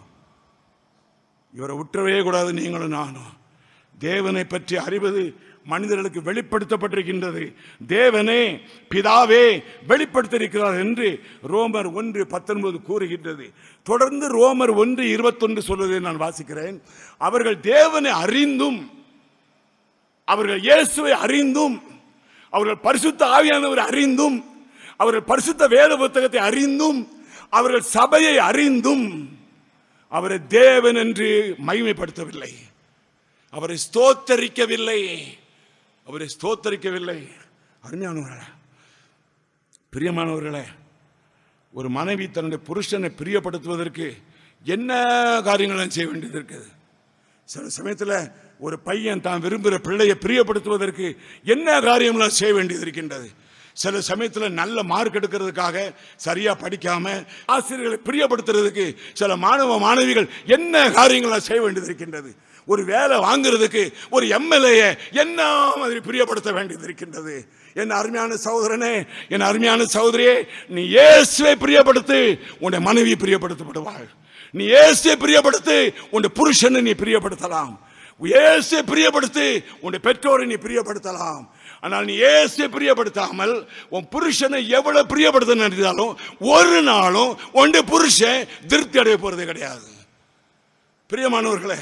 இவரை விட்டுறவே கூடாது. நீங்களும் நானும் தேவனை பற்றி அறிவது மனிதர்களுக்கு வெளிப்படுத்தப்பட்டிருக்கின்றது. தேவனே பிதாவே வெளிப்படுத்தியிருக்கிறார் என்று ரோமர் ஒன்று பத்தொன்பது கூறுகின்றது. தொடர்ந்து ரோமர் ஒன்று இருபத்தொன்று சொல்வதை நான் வாசிக்கிறேன். அவர்கள் தேவனை அறிந்தும், அவர்கள் இயேசுவை அறிந்தும், அவர்கள் பரிசுத்த ஆவியானவரை அறிந்தும், அவர்கள் பரிசுத்த வேத புத்தகத்தை அறிந்தும், அவர்கள் சபையை அறிந்தும் அவரை தேவன் என்று மகிமைப்படுத்தவில்லை, அவரை ஸ்தோத்தரிக்கவில்லை, அவரை ஸ்தோத்தரிக்கவில்லை. அருமையானவர்களே, பிரியமானவர்களே, ஒரு மனைவி தன்னுடைய புருஷனை பிரியப்படுத்துவதற்கு என்ன காரியங்களும் செய்ய வேண்டியது இருக்குது. சில சமயத்தில் ஒரு பையன் தான் விரும்புகிற பிள்ளையை பிரியப்படுத்துவதற்கு என்ன காரியம்லாம் செய்ய வேண்டியது இருக்கின்றது. சில சமயத்தில் நல்ல மார்க் எடுக்கிறதுக்காக சரியா படிக்காம ஆசிரியர்களை பிரியப்படுத்துறதுக்கு சில மாணவ மாணவிகள் என்ன காரியங்களை செய்ய வேண்டியது இருக்கின்றது. ஒரு வேலை வாங்குறதுக்கு ஒரு எம்எல்ஏ என்ன மாதிரி பிரியப்படுத்த வேண்டியது இருக்கின்றது. என் அருமையான சகோதரனே, என் அருமையான சகோதரியே, நீ இயேசுவை பிரியப்படுத்து, உன்னுடைய மனைவி பிரியப்படுத்தப்படுவாள். நீ இயேசுவை பிரியப்படுத்து, உன்னுடைய புருஷனை நீ பிரியப்படுத்தலாம். இயேசுவை பிரியப்படுத்து, உன்னுடைய பெற்றோரை நீ பிரியப்படுத்தலாம். ஆனால் நீ இயேசுவை பிரியப்படுத்தாமல் உன் புருஷனை எவ்வளவு பிரியப்படுத்த நினைத்தாலும் ஒரு நாளும் உன்னுடைய புருஷன் திருப்தி அடைய போறது கிடையாது. பிரியமானவர்களே,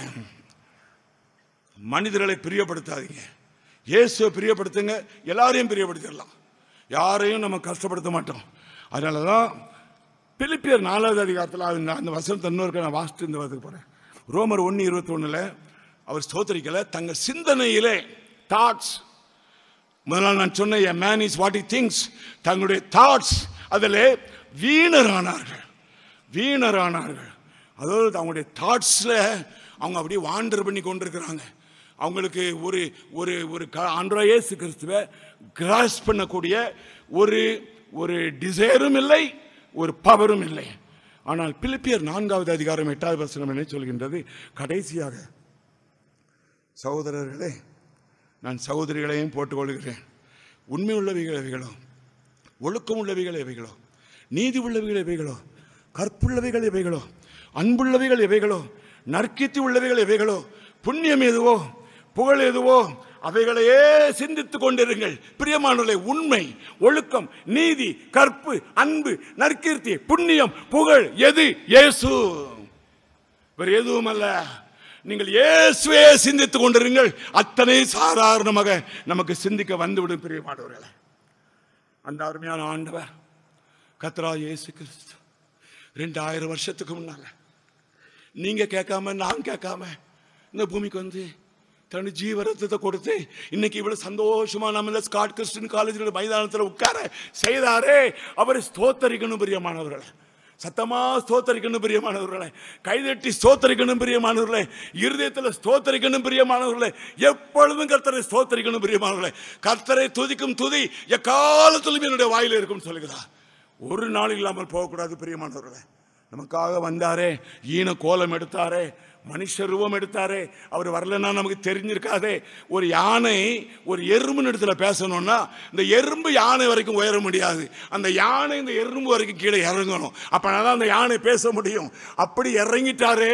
மனிதர்களை பிரியப்படுத்தாதீங்க, இயேசுவை பிரியப்படுத்துங்க. எல்லாரையும் பிரியப்படுத்திடலாம், யாரையும் நம்ம கஷ்டப்படுத்த மாட்டோம். அதனாலதான் பிலிப்பியர் நாலாவது அதிகாரத்தில் அந்த வசனத்தை இன்னொரு நான் வாசித்து இந்த வரதுக்கு போறேன். ரோமர் ஒன்னு இருபத்தி ஒண்ணுல அவர் ஸ்தோத்திரிக்கல, தங்கள் சிந்தனையிலே தாட்ஸ், முதல்ல நான் சொன்ன a man is what he thinks, தங்களுடைய தாட்ஸ் அதில் வீணரானார்கள் வீணரானார்கள் அதாவது அவங்களுடைய தாட்ஸ்ல அவங்க அப்படியே வாண்டர் பண்ணி கொண்டிருக்கிறாங்க. அவங்களுக்கு ஒரு ஒரு ஒரு ஆண்டவராகிய இயேசு கிறிஸ்துவை கிராஸ்ப் பண்ணக்கூடிய ஒரு ஒரு டிசைரும் இல்லை, ஒரு பவரும் இல்லை. ஆனால் பிலிப்பியர் நான்காவது அதிகாரம் எட்டாவது வசனம் என்ன சொல்கின்றது? கடைசியாக சகோதரர்களே, நான் சகோதரிகளையும் போட்டுக்கொள்கிறேன், உண்மை உள்ளவைகள் எவைகளோ, ஒழுக்கம் உள்ளவைகள் எவைகளோ, நீதி உள்ளவைகள் எவைகளோ, கற்புள்ளவைகள் எவைகளோ, அன்புள்ளவைகள் எவைகளோ, நற்கீர்த்தி உள்ளவைகள் எவைகளோ, புண்ணியம் எதுவோ, புகழ் எதுவோ, அவைகளையே சிந்தித்துக் கொண்டிருங்கள். பிரியமானவர்களே, உண்மை, ஒழுக்கம், நீதி, கற்பு, அன்பு, நற்கீர்த்தி, புண்ணியம், புகழ் எது? இயேசு, வேறு எதுவும் அல்ல. நீங்கள் இயேசுவே சிந்தித்துக் கொண்டிருங்கள். அத்தனை சாதாரணமாக நமக்கு சிந்திக்க வந்துவிடும். பிரியமானவர்களே, அந்த அருமையான ஆண்டவர் கர்த்தராகிய இயேசு கிறிஸ்து ரெண்டாயிரம் வருஷத்துக்கு முன்னால நீங்க கேட்காம நான் கேட்காம இந்த பூமிக்கு வந்து தன்னுடைய ஜீவரத்தத்தை கொடுத்து இன்னைக்கு இவ்வளவு சந்தோஷமா நம்ம ஸ்காட் கிறிஸ்டியன் காலேஜ் மைதானத்தில் உட்கார செய்தாரே, அவரை ஸ்தோத்தரிக்கணும். பிரியமானவர்களே, சத்தமா ஸ்தோத்தரிக்கணும். பிரியமானவர்களே, கைதட்டி ஸ்தோத்தரிக்கணும். பிரியமானவர்களே, இருதயத்தில் ஸ்தோத்தரிக்கணும். பிரியமானவர்களே, எப்பொழுதும் கர்த்தரை ஸ்தோத்தரிக்கணும். பிரியமானவர்களே, கர்த்தரை துதிக்கும் துதி எக்காலத்திலும் என்னுடைய வாயில் இருக்கும் சொல்லுகிறார். ஒரு நாள் இல்லாமல் போகக்கூடாது. பிரியமானவர்களே, நமக்காக வந்தாரே, ஈன கோலம் எடுத்தாரே, மனுஷ ரூபம் எடுத்தாரே, அவர் வரலன்னா நமக்கு தெரிஞ்சிருக்காதே. ஒரு யானை ஒரு எறும்பு இடத்துல பேசணும்னா இந்த எறும்பு யானை வரைக்கும் உயர முடியாது, அந்த யானை இந்த எறும்பு வரைக்கும் கீழே இறங்கணும். அப்பதான் அந்த யானை பேச முடியும். அப்படி இறங்கிட்டாரே,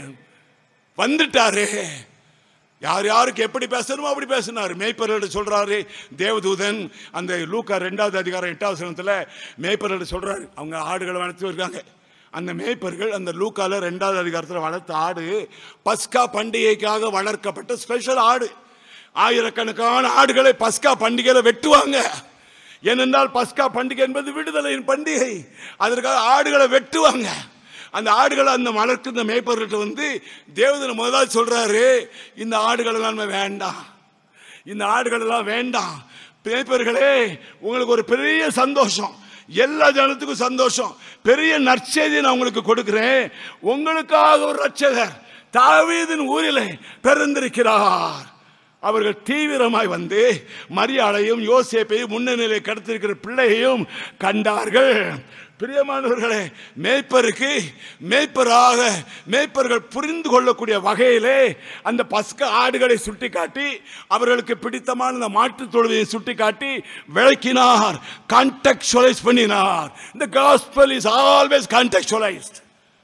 வந்துட்டாரே. யார் யாருக்கு எப்படி பேசணுமோ அப்படி பேசினார். மேய்ப்பர்கள் சொல்றாரு தேவதூதன், அந்த லூக்கா ரெண்டாவது அதிகாரம் எட்டாவது வசனத்துல மேய்ப்பர்கள் சொல்றாரு, அவங்க ஆடுகளை வளர்த்து வருவாங்க. அந்த மேய்ப்பர்கள் அந்த லூக்கால ரெண்டாவது அதிகாரத்தில் வளர்த்த ஆடு பஸ்கா பண்டிகைக்காக வளர்க்கப்பட்ட ஸ்பெஷல் ஆடு. ஆயிரக்கணக்கான ஆடுகளை பஸ்கா பண்டிகையில வெட்டுவாங்க. ஏனென்றால் பஸ்கா பண்டிகை என்பது விடுதலையின் பண்டிகை. அதற்காக ஆடுகளை வெட்டுவாங்க. அந்த ஆடுகளை அந்த வளர்க்கு இந்த மேய்ப்பர்கிட்ட வந்து தேவதூதன் முதலாவது சொல்றாரு, இந்த ஆடுகள் எல்லாம் வேண்டாம், இந்த ஆடுகள் எல்லாம் வேண்டாம். மேய்ப்பர்களே, உங்களுக்கு ஒரு பெரிய சந்தோஷம், எல்லா ஜனத்துக்கும் சந்தோஷம், பெரிய நற்செய்தியை நான் உங்களுக்கு கொடுக்கிறேன். உங்களுக்காக ஒரு ரட்சகர் தாவீதின் ஊரிலே பிறந்திருக்கிறார். அவர்கள் தீவிரமாய் வந்து மரியாளையும் யோசேப்பையும் முன்னணியிலே கடத்திருக்கிற பிள்ளையையும் கண்டார்கள். பிரியமானவர்களே, மேய்ப்பருக்கு மேய்ப்பராக மேய்ப்பர்கள் புரிந்து கொள்ளக்கூடிய வகையிலே அந்த பஸ்கா ஆடுகளை சுட்டி காட்டி அவர்களுக்கு பிடித்தமான அந்த மாட்டு தொழுவையை சுட்டி காட்டி விளக்கினார், கான்டெக்சுவலைஸ் பண்ணினார். The gospel is always contextualized.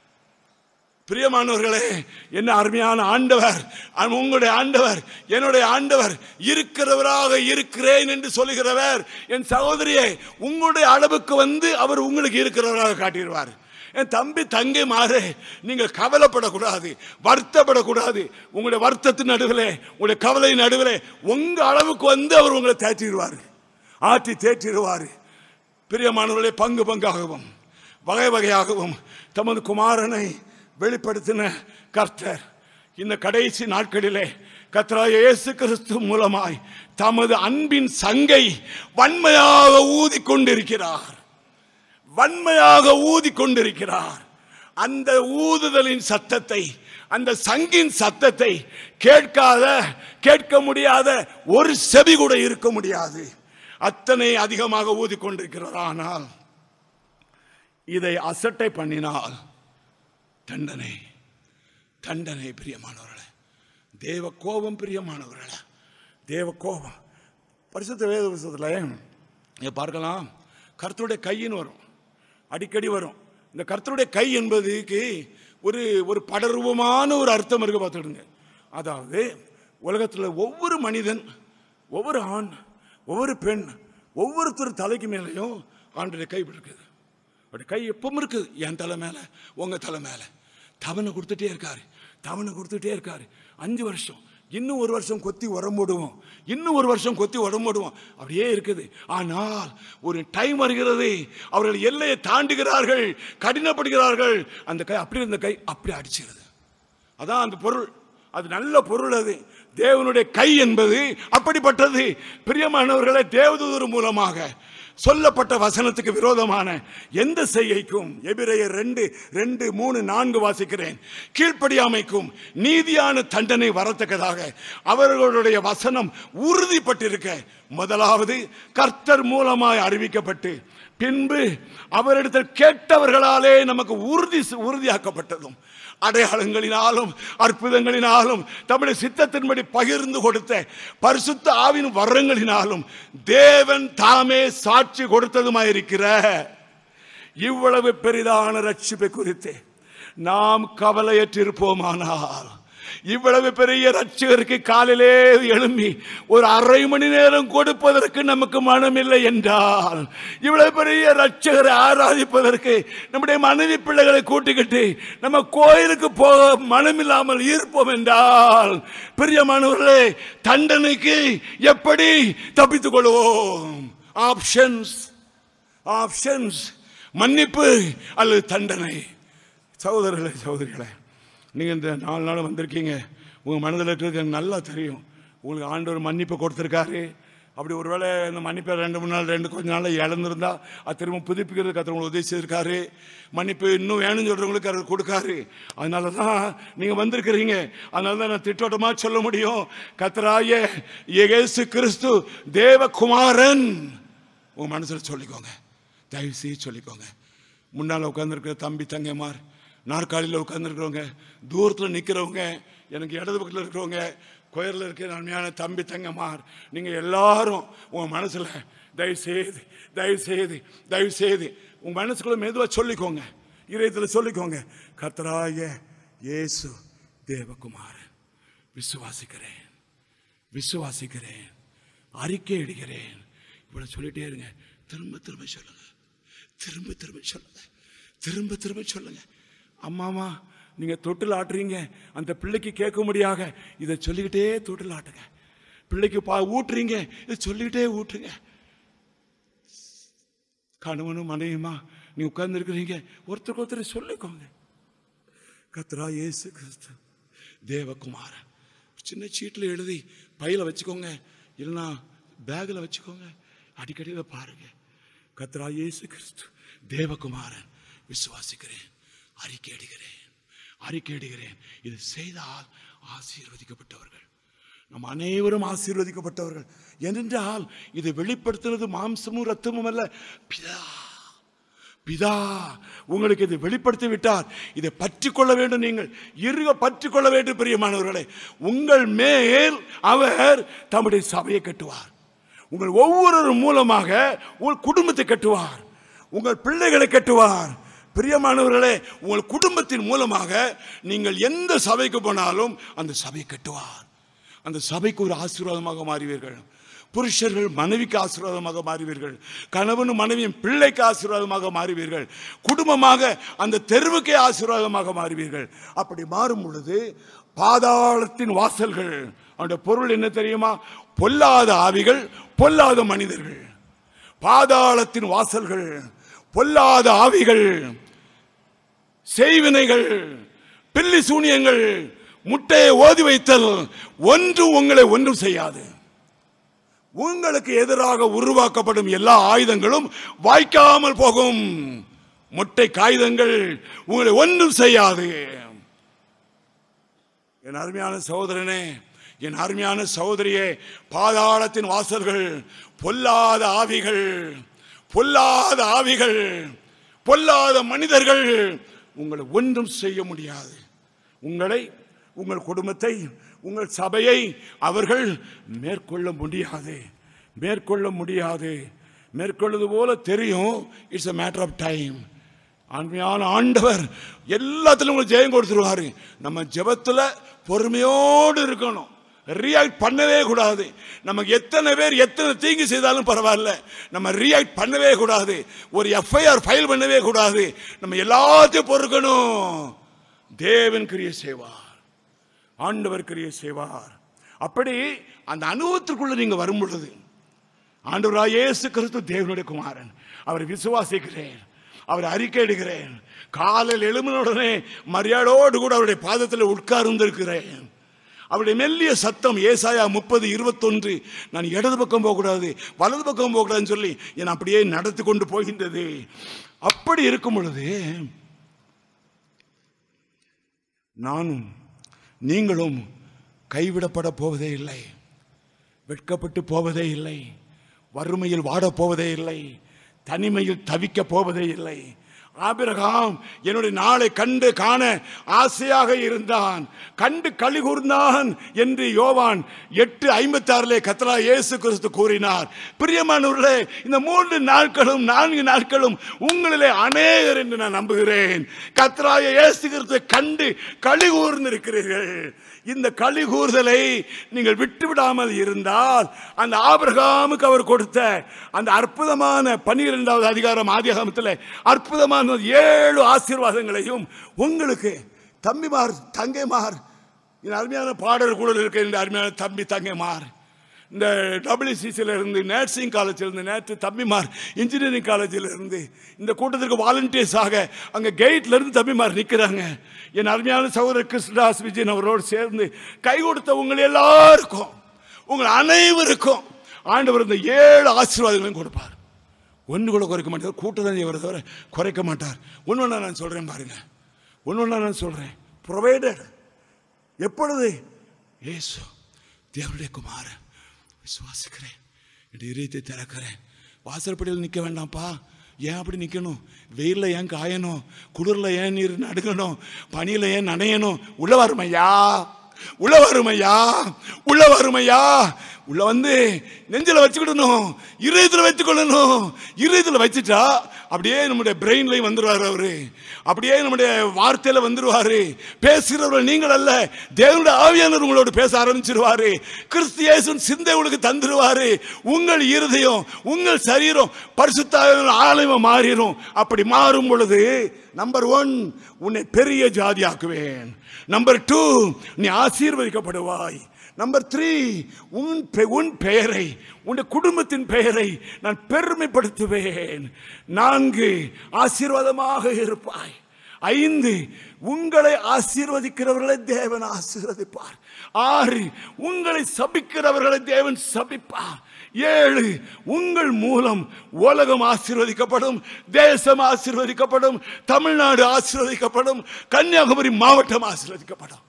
பிரியமானவர்களே, என்ன அருமையான ஆண்டவர்! உங்களுடைய ஆண்டவர், என்னுடைய ஆண்டவர் இருக்கிறவராக இருக்கிறேன் என்று சொல்லுகிறவர். என் சகோதரியே, உங்களுடைய அளவுக்கு வந்து அவர் உங்களுக்கு இருக்கிறவராக காட்டிடுவார். என் தம்பி தங்கை மாறு, நீங்கள் கவலைப்படக்கூடாது, வருத்தப்படக்கூடாது. உங்களுடைய வருத்தத்தின் நடுவில், உங்களுடைய கவலை நடுவில் உங்க அளவுக்கு வந்து அவர் உங்களை தேற்றிடுவார், ஆற்றி தேற்றிடுவார். பிரியமானவர்களே, பங்கு பங்காகவும் வகை வகையாகவும் தமது குமாரனை வெளிப்படுத்தின கர்த்தர் இந்த கடைசி நாட்களிலே கர்த்தராகிய இயேசு கிறிஸ்து மூலமாய் தமது அன்பின் சங்கை வன்மையாக ஊதி கொண்டிருக்கிறார், வன்மையாக ஊதி கொண்டிருக்கிறார். அந்த ஊதுதலின் சத்தத்தை, அந்த சங்கின் சத்தத்தை கேட்காத கேட்க முடியாத ஒரு செவி கூட இருக்க முடியாது. அத்தனை அதிகமாக ஊதிக்கொண்டிருக்கிறது. ஆனால் இதை அசட்டை பண்ணினால் தண்டனை, தண்டனை. பிரியமானவர்களே, தேவ கோபம். பிரியமானவர்களே, தேவ கோபம். பரிசுத்த வேத புத்தகத்தில் நீங்க பார்க்கலாம், கர்த்தருடைய கையின்னு வரும், அடிக்கடி வரும். இந்த கர்த்தருடைய கை என்பதுக்கு ஒரு ஒரு படரூபமான ஒரு அர்த்தம் இருக்கு, பார்த்துடுங்க. அதாவது உலகத்தில் ஒவ்வொரு மனிதன், ஒவ்வொரு ஆண், ஒவ்வொரு பெண், ஒவ்வொருத்தர் தலைக்கு மேலேயும் ஆண்டுடைய கை இருக்குது. அப்படி கை எப்பவும் இருக்குது. என் தலை மேலே, உங்கள் தலை மேலே தவணை கொடுத்துட்டே இருக்காரு, தவணை கொடுத்துட்டே இருக்காரு. அஞ்சு வருஷம், இன்னும் ஒரு வருஷம் கொத்தி உடம்போடுவோம், இன்னும் ஒரு வருஷம் கொத்தி உடம்போடுவோம், அப்படியே இருக்குது. ஆனால் ஒரு டைம் வருகிறது, அவர்கள் எல்லையை தாண்டுகிறார்கள், கடினப்படுகிறார்கள். அந்த கை அப்படி இருந்த கை அப்படி அடிச்சிருது. அதான் அந்த பொருள். அது நல்ல பொருள். அது தேவனுடைய கை என்பது அப்படிப்பட்டது. பிரியமானவர்களை, தேவதூதர் மூலமாக சொல்லப்பட்ட வசனத்துக்கு விரோதமான எந்த செய்கைக்கும், எபிரேயர் ரெண்டு ரெண்டு மூணு நான்கு வாசிக்கிறேன், கீழ்ப்படியாமைக்கும் நீதியான தண்டனை வரத்தக்கதாக அவர்களுடைய வசனம் உறுதிப்பட்டிருக்க, முதலாவது கர்த்தர் மூலமாய் அறிவிக்கப்பட்டு பின்பு அவரிடத்தில் கேட்டவர்களாலே நமக்கு உறுதி உறுதியாக்கப்பட்டதும் அடையாளங்களினாலும் அற்புதங்களினாலும் தம்முடைய சித்தத்தின்படி பகிர்ந்து கொடுத்த பரிசுத்த ஆவின் வரங்களினாலும் தேவன் தாமே சாட்சி கொடுத்ததுமாயிருக்கிற இவ்வளவு பெரிதான ரட்சிப்பை குறித்து நாம் கவலையற்றிருப்போமானால், இவ்வளவு பெரிய ரட்சகருக்கு காலிலே எழும்பி ஒரு அரை மணி நேரம் கொடுப்பதற்கு நமக்கு மனமில்லை என்றால், இவ்வளவு பெரிய ரட்சகரை ஆராதிப்பதற்கு நம்முடைய மனைவி பிள்ளைகளை கூட்டிக்கிட்டு நம்ம கோயிலுக்கு போக மனமில்லாமல் இருப்போம் என்றால், பிரியமானவர்களே, தண்டனைக்கு எப்படி தப்பித்துக் கொள்வோம்? ஆப்ஷன்ஸ், ஆப்ஷன்ஸ், மன்னிப்பு அல்லது தண்டனை. சகோதரர்களே, சகோதரிகளே, நீங்கள் இந்த நாலு நாள் வந்திருக்கீங்க, உங்கள் மனதில் இருக்கிறது எனக்கு நல்லா தெரியும். உங்களுக்கு ஆண்டவர் மன்னிப்பை கொடுத்துருக்காரு. அப்படி ஒரு வேளை இந்த மன்னிப்பை ரெண்டு மூணு நாள் ரெண்டு கொஞ்ச நாள் இழந்திருந்தா அது திரும்ப புதுப்பிக்கிறதுக்கு கத்திரவங்களை உதவி செய்திருக்காரு. மன்னிப்பு இன்னும் வேணும்னு சொல்கிறவங்களுக்கு அவர் கொடுக்காரு. அதனால தான் நீங்கள் வந்திருக்கிறீங்க. அதனால தான் நான் திட்டோட்டமாக சொல்ல முடியும், கர்த்தராகிய இயேசு கிறிஸ்து தேவகுமாரன். உங்கள் மனசில் சொல்லிக்கோங்க, தயவு செய்து சொல்லிக்கோங்க. முன்னால் உட்காந்துருக்கிற தம்பி தங்கைமார், நாற்காலியில் உட்காந்துருக்கிறவங்க, தூரத்தில் நிற்கிறவங்க, எனக்கு இடது பக்கத்தில் இருக்கிறவங்க, கோயிலில் இருக்கிற நன்மையான தம்பி தங்கம்மார், நீங்கள் எல்லாரும் உங்கள் மனசில் தயவு செய்து தயவு செய்து தயவு செய்து உங்கள் மனசுக்குள்ள மெதுவாக சொல்லிக்கோங்க, இதயத்தில் சொல்லிக்கோங்க, கர்த்தராகிய இயேசு தேவகுமாரன் விசுவாசிக்கிறேன், விசுவாசிக்கிறேன், அறிக்கை இடுகிறேன். இவ்வளோ சொல்லிட்டே இருங்க. திரும்ப திரும்ப சொல்லுங்க, திரும்ப திரும்ப சொல்லுங்க, திரும்ப திரும்ப சொல்லுங்க. அம்மாமா, நீங்கள் தொட்டில் ஆட்டுறீங்க, அந்த பிள்ளைக்கு கேட்க முடியாத இதை சொல்லிக்கிட்டே தொட்டில் ஆட்டுங்க. பிள்ளைக்கு பா ஊட்டுறீங்க, இதை சொல்லிக்கிட்டே ஊட்டுங்க. கணவனும் மனைவியுமா நீ உட்கார்ந்து இருக்கிறீங்க, ஒருத்தருக்கு ஒருத்தர் சொல்லிக்கோங்க, கர்த்தராகிய இயேசு கிறிஸ்து தேவகுமாரன். சின்ன சீட்டில் எழுதி பையில வச்சுக்கோங்க, இல்லைன்னா பேக்கில் வச்சுக்கோங்க, அடிக்கடி இதை பாருங்க. கர்த்தராகிய இயேசு கிறிஸ்து தேவகுமாரன் விசுவாசிக்கிறேன், அறிக்கை இடுகிறேன், அறிக்கை இடுகிறேன். இது செய்தால் ஆசீர்வதிக்கப்பட்டவர்கள். நம் அனைவரும் ஆசீர்வதிக்கப்பட்டவர்கள். ஏனென்றால் இதை வெளிப்படுத்துறது மாம்சமும் ரத்தமும் அல்ல, பிதா. பிதா உங்களுக்கு இதை வெளிப்படுத்தி விட்டார். இதை பற்றி கொள்ள வேண்டும், நீங்கள் இறுக பற்றி கொள்ள வேண்டும். பிரியமானவர்களே, உங்கள் மேல் அவர் தம்முடைய சபையை கட்டுவார். உங்கள் ஒவ்வொரு மூலமாக உங்கள் குடும்பத்தை கட்டுவார், உங்கள் பிள்ளைகளை கட்டுவார். பிரியமானவர்களே, உங்கள் குடும்பத்தின் மூலமாக நீங்கள் எந்த சபைக்கு போனாலும் அந்த சபை கட்டுவார். அந்த சபைக்கு ஒரு ஆசீர்வாதமாக மாறுவீர்கள். புருஷர்கள் மனைவிக்கு ஆசீர்வாதமாக மாறுவீர்கள், கணவனும் மனைவியும் பிள்ளைக்கு ஆசீர்வாதமாக மாறுவீர்கள், குடும்பமாக அந்த தெருவுக்கே ஆசீர்வாதமாக மாறுவீர்கள். அப்படி மாறும் பொழுது பாதாளத்தின் வாசல்கள், அவருடைய பொருள் என்ன தெரியுமா? பொல்லாத ஆவிகள், பொல்லாத மனிதர்கள். பாதாளத்தின் வாசல்கள், பொல்லாத ஆவிகள், செய்வினைகள், பில்லி சூனியங்கள், முட்டையை ஓதி வைத்தல் ஒன்றும் உங்களை ஒன்றும் செய்யாது. உங்களுக்கு எதிராக உருவாக்கப்படும் எல்லா ஆயுதங்களும் வாய்க்காமல் போகும். முட்டை காயுதங்கள் உங்களை ஒன்றும் செய்யாது. என் அருமையான சகோதரனே, என் அருமையான சகோதரியே, பாதாளத்தின் வாசல்கள், பொல்லாத ஆவிகள், பொல்லாத ஆவிகள், பொல்லாத மனிதர்கள் உங்களை ஒன்றும் செய்ய முடியாது. உங்களை, உங்கள் குடும்பத்தை, உங்கள் சபையை அவர்கள் மேற்கொள்ள முடியாது, மேற்கொள்ள முடியாது. மேற்கொள்வது போல தெரியும். It's a matter of time. ஆண்மையான ஆண்டவர் எல்லாத்திலும் உங்களுக்கு ஜெயம் கொடுத்துருவாரு. நம்ம ஜெபத்தில் பொறுமையோடு இருக்கணும். ரியாக்ட் பண்ணவே கூடாது. நமக்கு எத்தனை பேர் எத்தனை தீங்கு செய்தாலும் பரவாயில்ல, நம்ம ரியாக்ட் பண்ணவே கூடாது. ஒரு எஃப்ஐஆர் ஃபைல் பண்ணவே கூடாது. நம்ம எல்லாத்தையும் பொறுக்கணும். தேவன் கிரியை செய்வார், ஆண்டவர் கிரியை செய்வார். அப்படி அந்த அனுபவத்திற்குள்ள நீங்க வரும் பொழுது, ஆண்டவராகிய இயேசு கிறிஸ்து தேவனுடைய குமாரன், அவரை விசுவாசிக்கிறேன், அவரை அறிக்கையிடுகிறேன், காலையில் எழும்பினுடனே மரியாதையோடு கூட அவருடைய பாதத்தில் உட்கார்ந்திருக்கிறேன். அவருடைய மெல்லிய சத்தம் ஏசாயா முப்பது இருபத்தொன்று, நான் இடது பக்கம் போகக்கூடாது, வலது பக்கம் போகக்கூடாதுன்னு சொல்லி என் அப்படியே நடத்தி கொண்டு போகின்றது. அப்படி இருக்கும் பொழுது நானும் நீங்களும் கைவிடப்பட போவதே இல்லை, வெட்கப்பட்டு போவதே இல்லை, வறுமையில் வாடப் போவதே இல்லை, தனிமையில் தவிக்க போவதே இல்லை. ஆபிரகாம் என்னுடைய நாளை கண்டு காண ஆசையாக இருந்தான், கண்டு களி கூர்ந்தான் என்று யோவான் எட்டு ஐம்பத்தி ஆறிலே கர்த்தராகிய இயேசு கிறிஸ்து கூறினார். பிரியமானவர்களே, இந்த மூன்று நாட்களும் நான்கு நாட்களும் உங்களிலே அநேகர் என்று நான் நம்புகிறேன் கர்த்தராகிய இயேசு கிறிஸ்துவை கண்டு களி கூர்ந்திருக்கிறீர்கள். இந்த களி கூறுதலை நீங்கள் விட்டுவிடாமல் இருந்தால், அந்த ஆபிரகாமுக்கு அவர் கொடுத்த அந்த அற்புதமான பன்னிரெண்டாவது அதிகாரம் ஆதியாகமத்தில் அற்புதமான ஏழு ஆசீர்வாதங்களையும் உங்களுக்கு தம்பிமார், தங்கைமார், அருமையான பாடல் கூட இருக்க இந்த அருமையான தம்பி தங்கைமார், இந்த டபிள்யூசிசியில் இருந்து, நர்சிங் காலேஜில் இருந்து, நேற்று தம்பிமார் இன்ஜினியரிங் காலேஜில் இருந்து இந்த கூட்டத்திற்கு வாலண்டியர்ஸாக அங்கே கேட்ல இருந்து தம்பிமார் நிற்கிறாங்க. என் அருமையான சகோதரர் கிருஷ்ணதாஸ் விஜயன் அவரோடு சேர்ந்து கை கொடுத்த உங்கள் எல்லாருக்கும், உங்கள் அனைவருக்கும் ஆண்டவர் இந்த ஏழு ஆசீர்வாதங்களையும் கொடுப்பார். ஒன்று கூட குறைக்க மாட்டார். கூட்டத்தை இவரை தவிர குறைக்க மாட்டார். ஒன்று ஒன்றா நான் சொல்கிறேன் பாருங்க, ஒன்று ஒன்றா நான் சொல்கிறேன். ப்ரொவைடர் எப்பொழுது? இயேசு தேவனுடைய குமாரன். விசுவாசிக்கிறேன், என்னுடைய இதயத்தை திறக்கிறேன். வாசற்படியில் நிற்க வேண்டாம்ப்பா. ஏன் அப்படி நிற்கணும்? வெயிலில் ஏன் காயணும்? குளிரில் ஏன் நீர் நடுங்கணும்? பனியில் ஏன் நனையணும்? உள்ள வருமையா, உள்ள வருமையா, உள்ள வருமையா, உள்ள வந்து நெஞ்சில் வச்சுக்கிடணும், இதயத்தில் வைத்துக் கொள்ளணும். இதயத்தில் வச்சுட்டா அப்படியே நம்முடைய பிரெயின்லையும் வந்துடுவார் அவரு, அப்படியே நம்முடைய வார்த்தையில வந்துடுவாரு. பேசுகிறவர்கள் நீங்கள் அல்ல, தேவனுடைய ஆவியானவர் உங்களோடு பேச ஆரம்பிச்சிருவாரு. கிறிஸ்து இயேசுவின் சிந்தை உங்களுக்கு தந்துருவாரு. உங்கள் இருதயம், உங்கள் சரீரம் பரிசுத்த ஆலயமா மாறிடும். அப்படி மாறும் பொழுது நம்பர் ஒன், உன்னை பெரிய ஜாதி ஆக்குவேன். நம்பர் டூ, நீ ஆசீர்வதிக்கப்படுவாய். நம்பர் த்ரீ, உன் உன் பெயரை, உன் குடும்பத்தின் பெயரை நான் பெருமைப்படுத்துவேன். நான்கு, ஆசீர்வாதமாக இருப்பாய். ஐந்து, உங்களை ஆசீர்வதிக்கிறவர்களை தேவன் ஆசீர்வதிப்பார். ஆறு, உங்களை சபிக்கிறவர்களை தேவன் சபிப்பார். ஏழு, உங்கள் மூலம் உலகம் ஆசீர்வதிக்கப்படும், தேசம் ஆசீர்வதிக்கப்படும், தமிழ்நாடு ஆசீர்வதிக்கப்படும், கன்னியாகுமரி மாவட்டம் ஆசீர்வதிக்கப்படும்.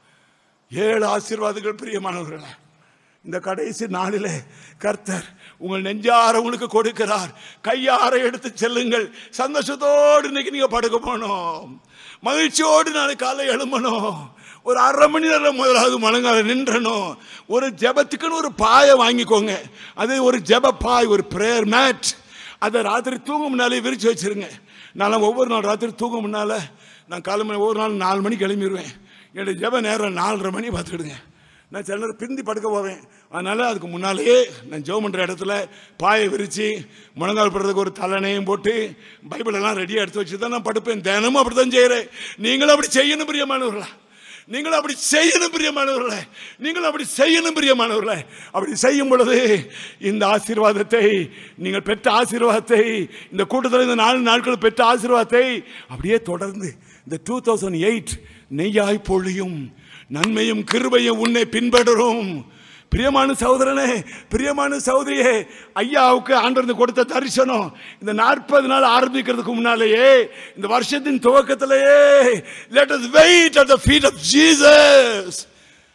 ஏழு ஆசீர்வாதங்கள். பிரியமானவர்களே, இந்த கடைசி நாளிலே கர்த்தர் உங்கள் நெஞ்சார உங்களுக்கு கொடுக்கிறார். கையார எடுத்து செல்லுங்கள். சந்தோஷத்தோடு இன்னைக்கு நீங்க படுக்க போனோம், மகிழ்ச்சியோடு நாளைக்கு காலை எழும்பணும். ஒரு அரை மணி நேரம் முதலாவது மலங்கால நின்றணும். ஒரு ஜெபத்துக்குன்னு ஒரு பாயை வாங்கிக்கோங்க. அது ஒரு ஜெப பாய், ஒரு பிரேயர் மேட். அதை ராத்திரி தூங்கும் முன்னாலே விரிச்சு வச்சிருங்க. நான் ஒவ்வொரு நாள் ராத்திரி தூங்கும் முன்னால நான் காலை மணி ஒவ்வொரு நாள் நாலு மணிக்கு எழும்பிடுவேன். என்னுடைய ஜெப நேரம் நாலரை மணி பார்த்துக்கிடுங்க. நான் சில நேரம் பிந்தி படுக்க போவேன். அதனால் அதுக்கு முன்னாலேயே நான் ஜெபம் பண்ணுற இடத்துல பாயை விரித்து முழங்கால் படுறதுக்கு ஒரு தலைனையும் போட்டு பைபிளெல்லாம் ரெடியாக எடுத்து வச்சு தான் நான் படுப்பேன். தினமும் அப்படி தான் செய்கிறேன். நீங்களும் அப்படி செய்யணும் பிரியமானவர்களே, நீங்களும் அப்படி செய்யணும் பிரியமானவர்களே, நீங்களும் அப்படி செய்யணும் பிரியமானவர்களே. அப்படி செய்யும் பொழுது இந்த ஆசீர்வாதத்தை, நீங்கள் பெற்ற ஆசீர்வாதத்தை, இந்த கூட்டத்தில் இந்த நாலு நாட்கள் பெற்ற ஆசீர்வாதத்தை அப்படியே தொடர்ந்து இந்த டூ தௌசண்ட் எயிட் நெய்யாய் பொழியும், நன்மையும் கிருபையும் உன்னை பின்பற்றும். பிரியமான சகோதரனே, பிரியமான சகோதரியே, ஐயாவுக்கு ஆண்டவர் கொடுத்த தரிசனம் இந்த நாற்பது நாள் ஆரம்பிக்கிறதுக்கு முன்னாலேயே, இந்த வருஷத்தின் துவக்கத்திலேயே, let us wait at the feet of Jesus.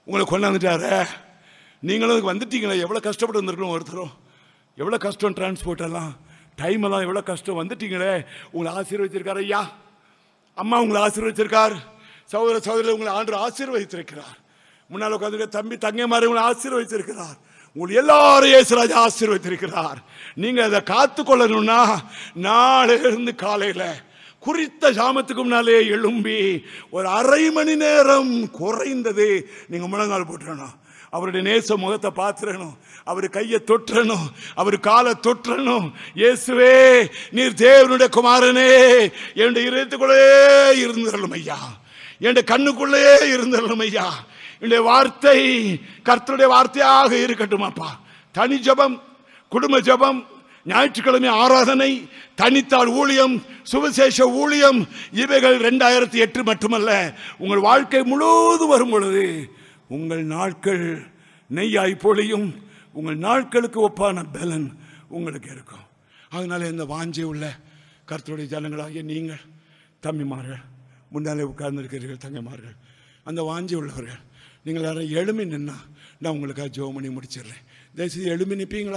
உங்களை கொண்டாந்துட்டார, நீங்களும் வந்துட்டீங்களே. எவ்வளோ கஷ்டப்பட்டு வந்திருக்கணும் ஒருத்தரும், எவ்வளோ கஷ்டம், டிரான்ஸ்போர்ட் எல்லாம், டைம் எல்லாம் எவ்வளோ கஷ்டம். வந்துட்டீங்களே, உங்களை ஆசீர்வதிச்சிருக்காரு ஐயா, அம்மா உங்களை ஆசீர்வதிச்சிருக்கார், சகோதர சகோதரி உங்களை ஆண்டு ஆசீர்வதித்திருக்கிறார், முன்னால் உட்காந்து தம்பி தங்கைமாரி உங்களை ஆசீர்வதிச்சிருக்கிறார், உங்களை எல்லாரும் இயேசுராஜா ஆசீர்வதித்திருக்கிறார். நீங்க அதை காத்து கொள்ளணும்னா நாளிலிருந்து காலையில் குறித்த ஜாமத்துக்கு முன்னாலே எழும்பி ஒரு அரை மணி நேரம் குறைந்தது நீங்க முழங்கால் போட்டுறணும். அவருடைய நேச முகத்தை பார்த்துடணும், அவர் கையை தொற்றணும், அவர் காலை தொற்றணும். இயேசுவே நீர் தேவனுடைய குமாரனே, என்னுடைய இதயத்துக்குள்ளே இருந்தருளும் ஐயா, என்னுடைய கண்ணுக்குள்ளே இருந்தருளும் ஐயா. என்னுடைய வார்த்தை கர்த்தருடைய வார்த்தையாக இருக்கட்டும் அப்பா. தனி ஜபம், குடும்ப ஜபம், ஞாயிற்றுக்கிழமை ஆராதனை, தனித்தாள் ஊழியம், சுவிசேஷ ஊழியம், இவைகள் ரெண்டாயிரத்தி எட்டு மட்டுமல்ல, உங்கள் வாழ்க்கை முழுவதும் வரும் பொழுது உங்கள் நாட்கள் நெய்யாய் பொழியும். உங்கள் நாட்களுக்கு ஒப்பான பலன் உங்களுக்கு இருக்கும். அதனால இந்த வாஞ்சை உள்ள கர்த்தருடைய ஜனங்களாகிய நீங்கள் தம்பிமார்கள், முன்னாலே உட்கார்ந்திருக்கிறீர்கள் தங்கைமார்கள், அந்த வாஞ்சை உள்ளவர்கள், நீங்கள் யாரும் எழுமி நின்னா நான் உங்களுக்காக ஜெபம் பண்ணி முடிச்சிடுறேன். தயவுசெய்து எழுமி நிற்பீங்களா?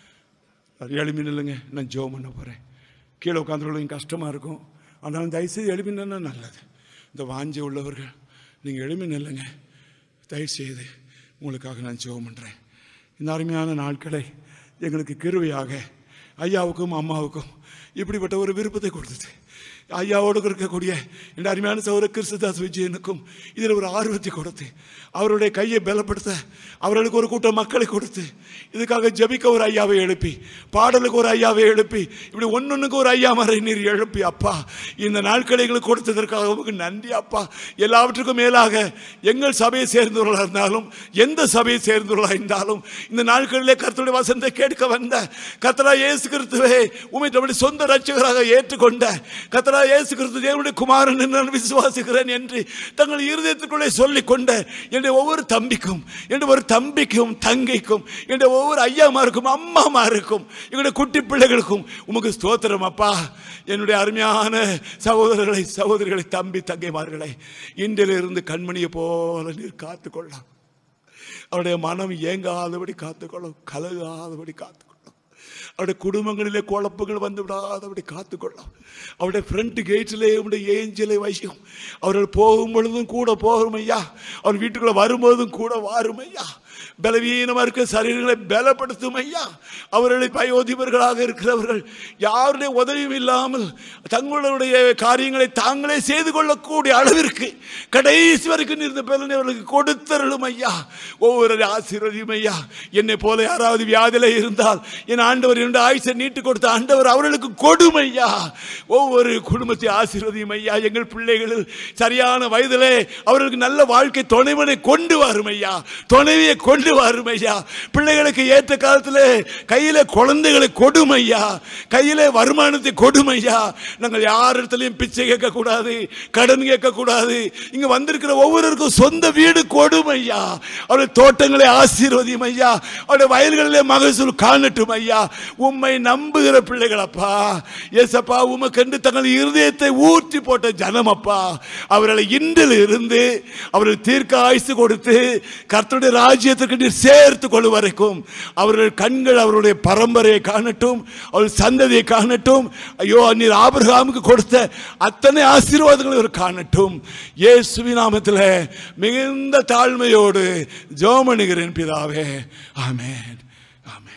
எழுமி நில்லுங்க, நான் ஜெபம் பண்ண போகிறேன். கீழே உட்காந்துருக்க கஷ்டமாக இருக்கும், ஆனாலும் தயவுசெய்து எழுமி நின்னா நல்லது. இந்த வாஞ்சை உள்ளவர்கள் நீங்கள் எழுமி நில்லுங்க, தயவுசெய்து உங்களுக்காக நான் ஜெபம் பண்ணுறேன். இந்த அருமையான நாட்களை எங்களுக்கு கிருபையாக ஐயாவுக்கும் அம்மாவுக்கும் இப்படிப்பட்ட ஒரு விருப்பத்தை கொடுத்தது. ஐயாவோடு இருக்கக்கூடிய இந்த அருமையான சகோதர கிறிஸ்துதாஸ் விஜயனுக்கும் இதில் ஒரு ஆர்வத்தை கொடுத்து, அவருடைய கையை பலப்படுத்த அவர்களுக்கு ஒரு கூட்டம் மக்களை கொடுத்து, இதுக்காக ஜபிக்க ஒரு ஐயாவை எழுப்பி, பாடலுக்கு ஒரு ஐயாவை எழுப்பி, இப்படி ஒன்னொன்னுக்கு ஒரு ஐயா மறை நீர் எழுப்பி அப்பா, இந்த நாட்களை எங்களுக்கு கொடுத்ததற்காக உங்களுக்கு நன்றி அப்பா. எல்லாவற்றுக்கும் மேலாக எங்கள் சபையை சேர்ந்தவர்களாக இருந்தாலும், எந்த சபையை சேர்ந்தவர்களாக இருந்தாலும், இந்த நாட்களிலே கர்த்தருடைய வசனத்தை கேட்க வந்த கர்த்தரா இயேசு கிறிஸ்துவே உம்மை தம்முடைய சொந்த ரட்சகராக ஏற்றுக்கொண்ட கர்த்தரா இயேசு கிறிஸ்து தேவனுடைய குமாரன் என்று நான் விசுவாசிக்கிறேன் என்று தங்கள் இருதயத்துக்குள்ளே சொல்லிக் கொண்ட என்னுடைய ஒவ்வொரு தம்பிக்கும், என்னுடைய ஒரு தம்பிக்கும் தங்கைக்கும், என்னுடைய ஒவ்வொரு ஐயாமாருக்கும் அம்மாமாருக்கும், எங்களுடைய குட்டி பிள்ளைகளுக்கும் உமக்கு ஸ்தோத்திரம் அப்பா. என்னுடைய அருமையான சகோதரர்களை சகோதரிகளை தம்பி தங்கைமார்களை இன்றிலிருந்து கண்மணியை போல நீர் காத்துக்கொள்ளலாம். அவருடைய மனம் ஏங்காதபடி காத்துக்கொள்ளும், கலகாதபடி காத்துக்கொள்ளும். அவருடைய குடும்பங்களிலே குழப்பங்கள் வந்து விடாதபடி காத்துக்கொள்ளும். அவருடைய ஃப்ரண்ட் கேட்டிலே அவருடைய ஏஞ்சலை வைக்கும். அவர்கள் போகும் பொழுதும் கூட போகும் ஐயா, அவர் வீட்டுக்குள்ள வரும்போதும் கூட வாரும் ஐயா. பலவீனமாக இருக்க சரீரங்களை பலப்படுத்தும் ஐயா. அவர்களை பயோதிபர்களாக இருக்கிறவர்கள் யாருடைய உதவியும் இல்லாமல் தங்களுடைய காரியங்களை தாங்களே செய்து கொள்ளக்கூடிய அளவிற்கு கடைசி வரைக்கும் இருந்த பலனை அவர்களுக்கு கொடுத்தருளும் ஐயா. ஒவ்வொரு ஆசீர்வதியும் ஐயா. என்னை போல யாராவது வியாதியில இருந்தால் என் ஆண்டவர் என்னுடைய ஆயுசை நீட்டு கொடுத்த ஆண்டவர் அவர்களுக்கு கொடுமையா. ஒவ்வொரு குடும்பத்தை ஆசீர்வதியும் ஐயா. எங்கள் பிள்ளைகள் சரியான வயதிலே அவர்களுக்கு நல்ல வாழ்க்கை துணைவனை கொண்டு வரும் ஐயா, துணைவியை கொண்டு வரும் ஐயா. பிள்ளைகளுக்கு ஏற்ற காலத்தில் கையில குழந்தைகளை கொடுமையா, கையில வருமானத்தை கொடுமையா. நாங்கள் யாரிடத்திலையும் பிச்சை கேட்க கூடாது, கடன் கேட்க கூடாது. இங்க வந்திருக்கிற ஒவ்வொருவருக்கும் சொந்த வீடு கொடுமையா. அவருடைய தோட்டங்களை ஆசீர்வதியும் ஐயா. அவருடைய வயல்களிலே மகசூல் காணட்டும் ஐயா. உம்மை நம்புகிற பிள்ளைகள் அப்பா, ஏசப்பா உமக்கென்று தங்கள் இருதயத்தை ஊற்றி போட்ட ஜனம் அப்பா, அவர்களை இன்றில் இருந்து அவர்கள் தீர்க்க ஆயுசு கொடுத்து கர்த்தருடைய ராஜ்யத்திற்கு சேர்த்து கொள்ளும் வரைக்கும் அவர்கள் கண்கள் அவருடைய பரம்பரையை காணட்டும், அவர்கள் சந்ததியை காணட்டும். ஐயோ நீர் ஆபிரகாமுக்கு கொடுத்த அத்தனை ஆசீர்வாதங்களை அவர் காணட்டும். இயேசுவின் நாமத்தில் மிகுந்த தாழ்மையோடு ஜெபம் பண்ணுகிறேன் பிதாவே. ஆமென், ஆமென்.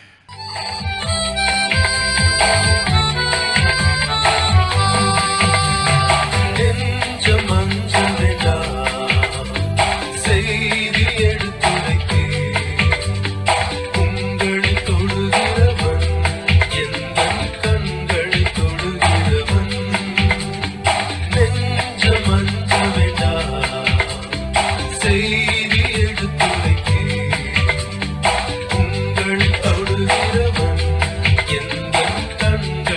உங்கள் தொடுகிறவன் எந்த கண்கள்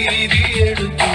விதி எழுத்து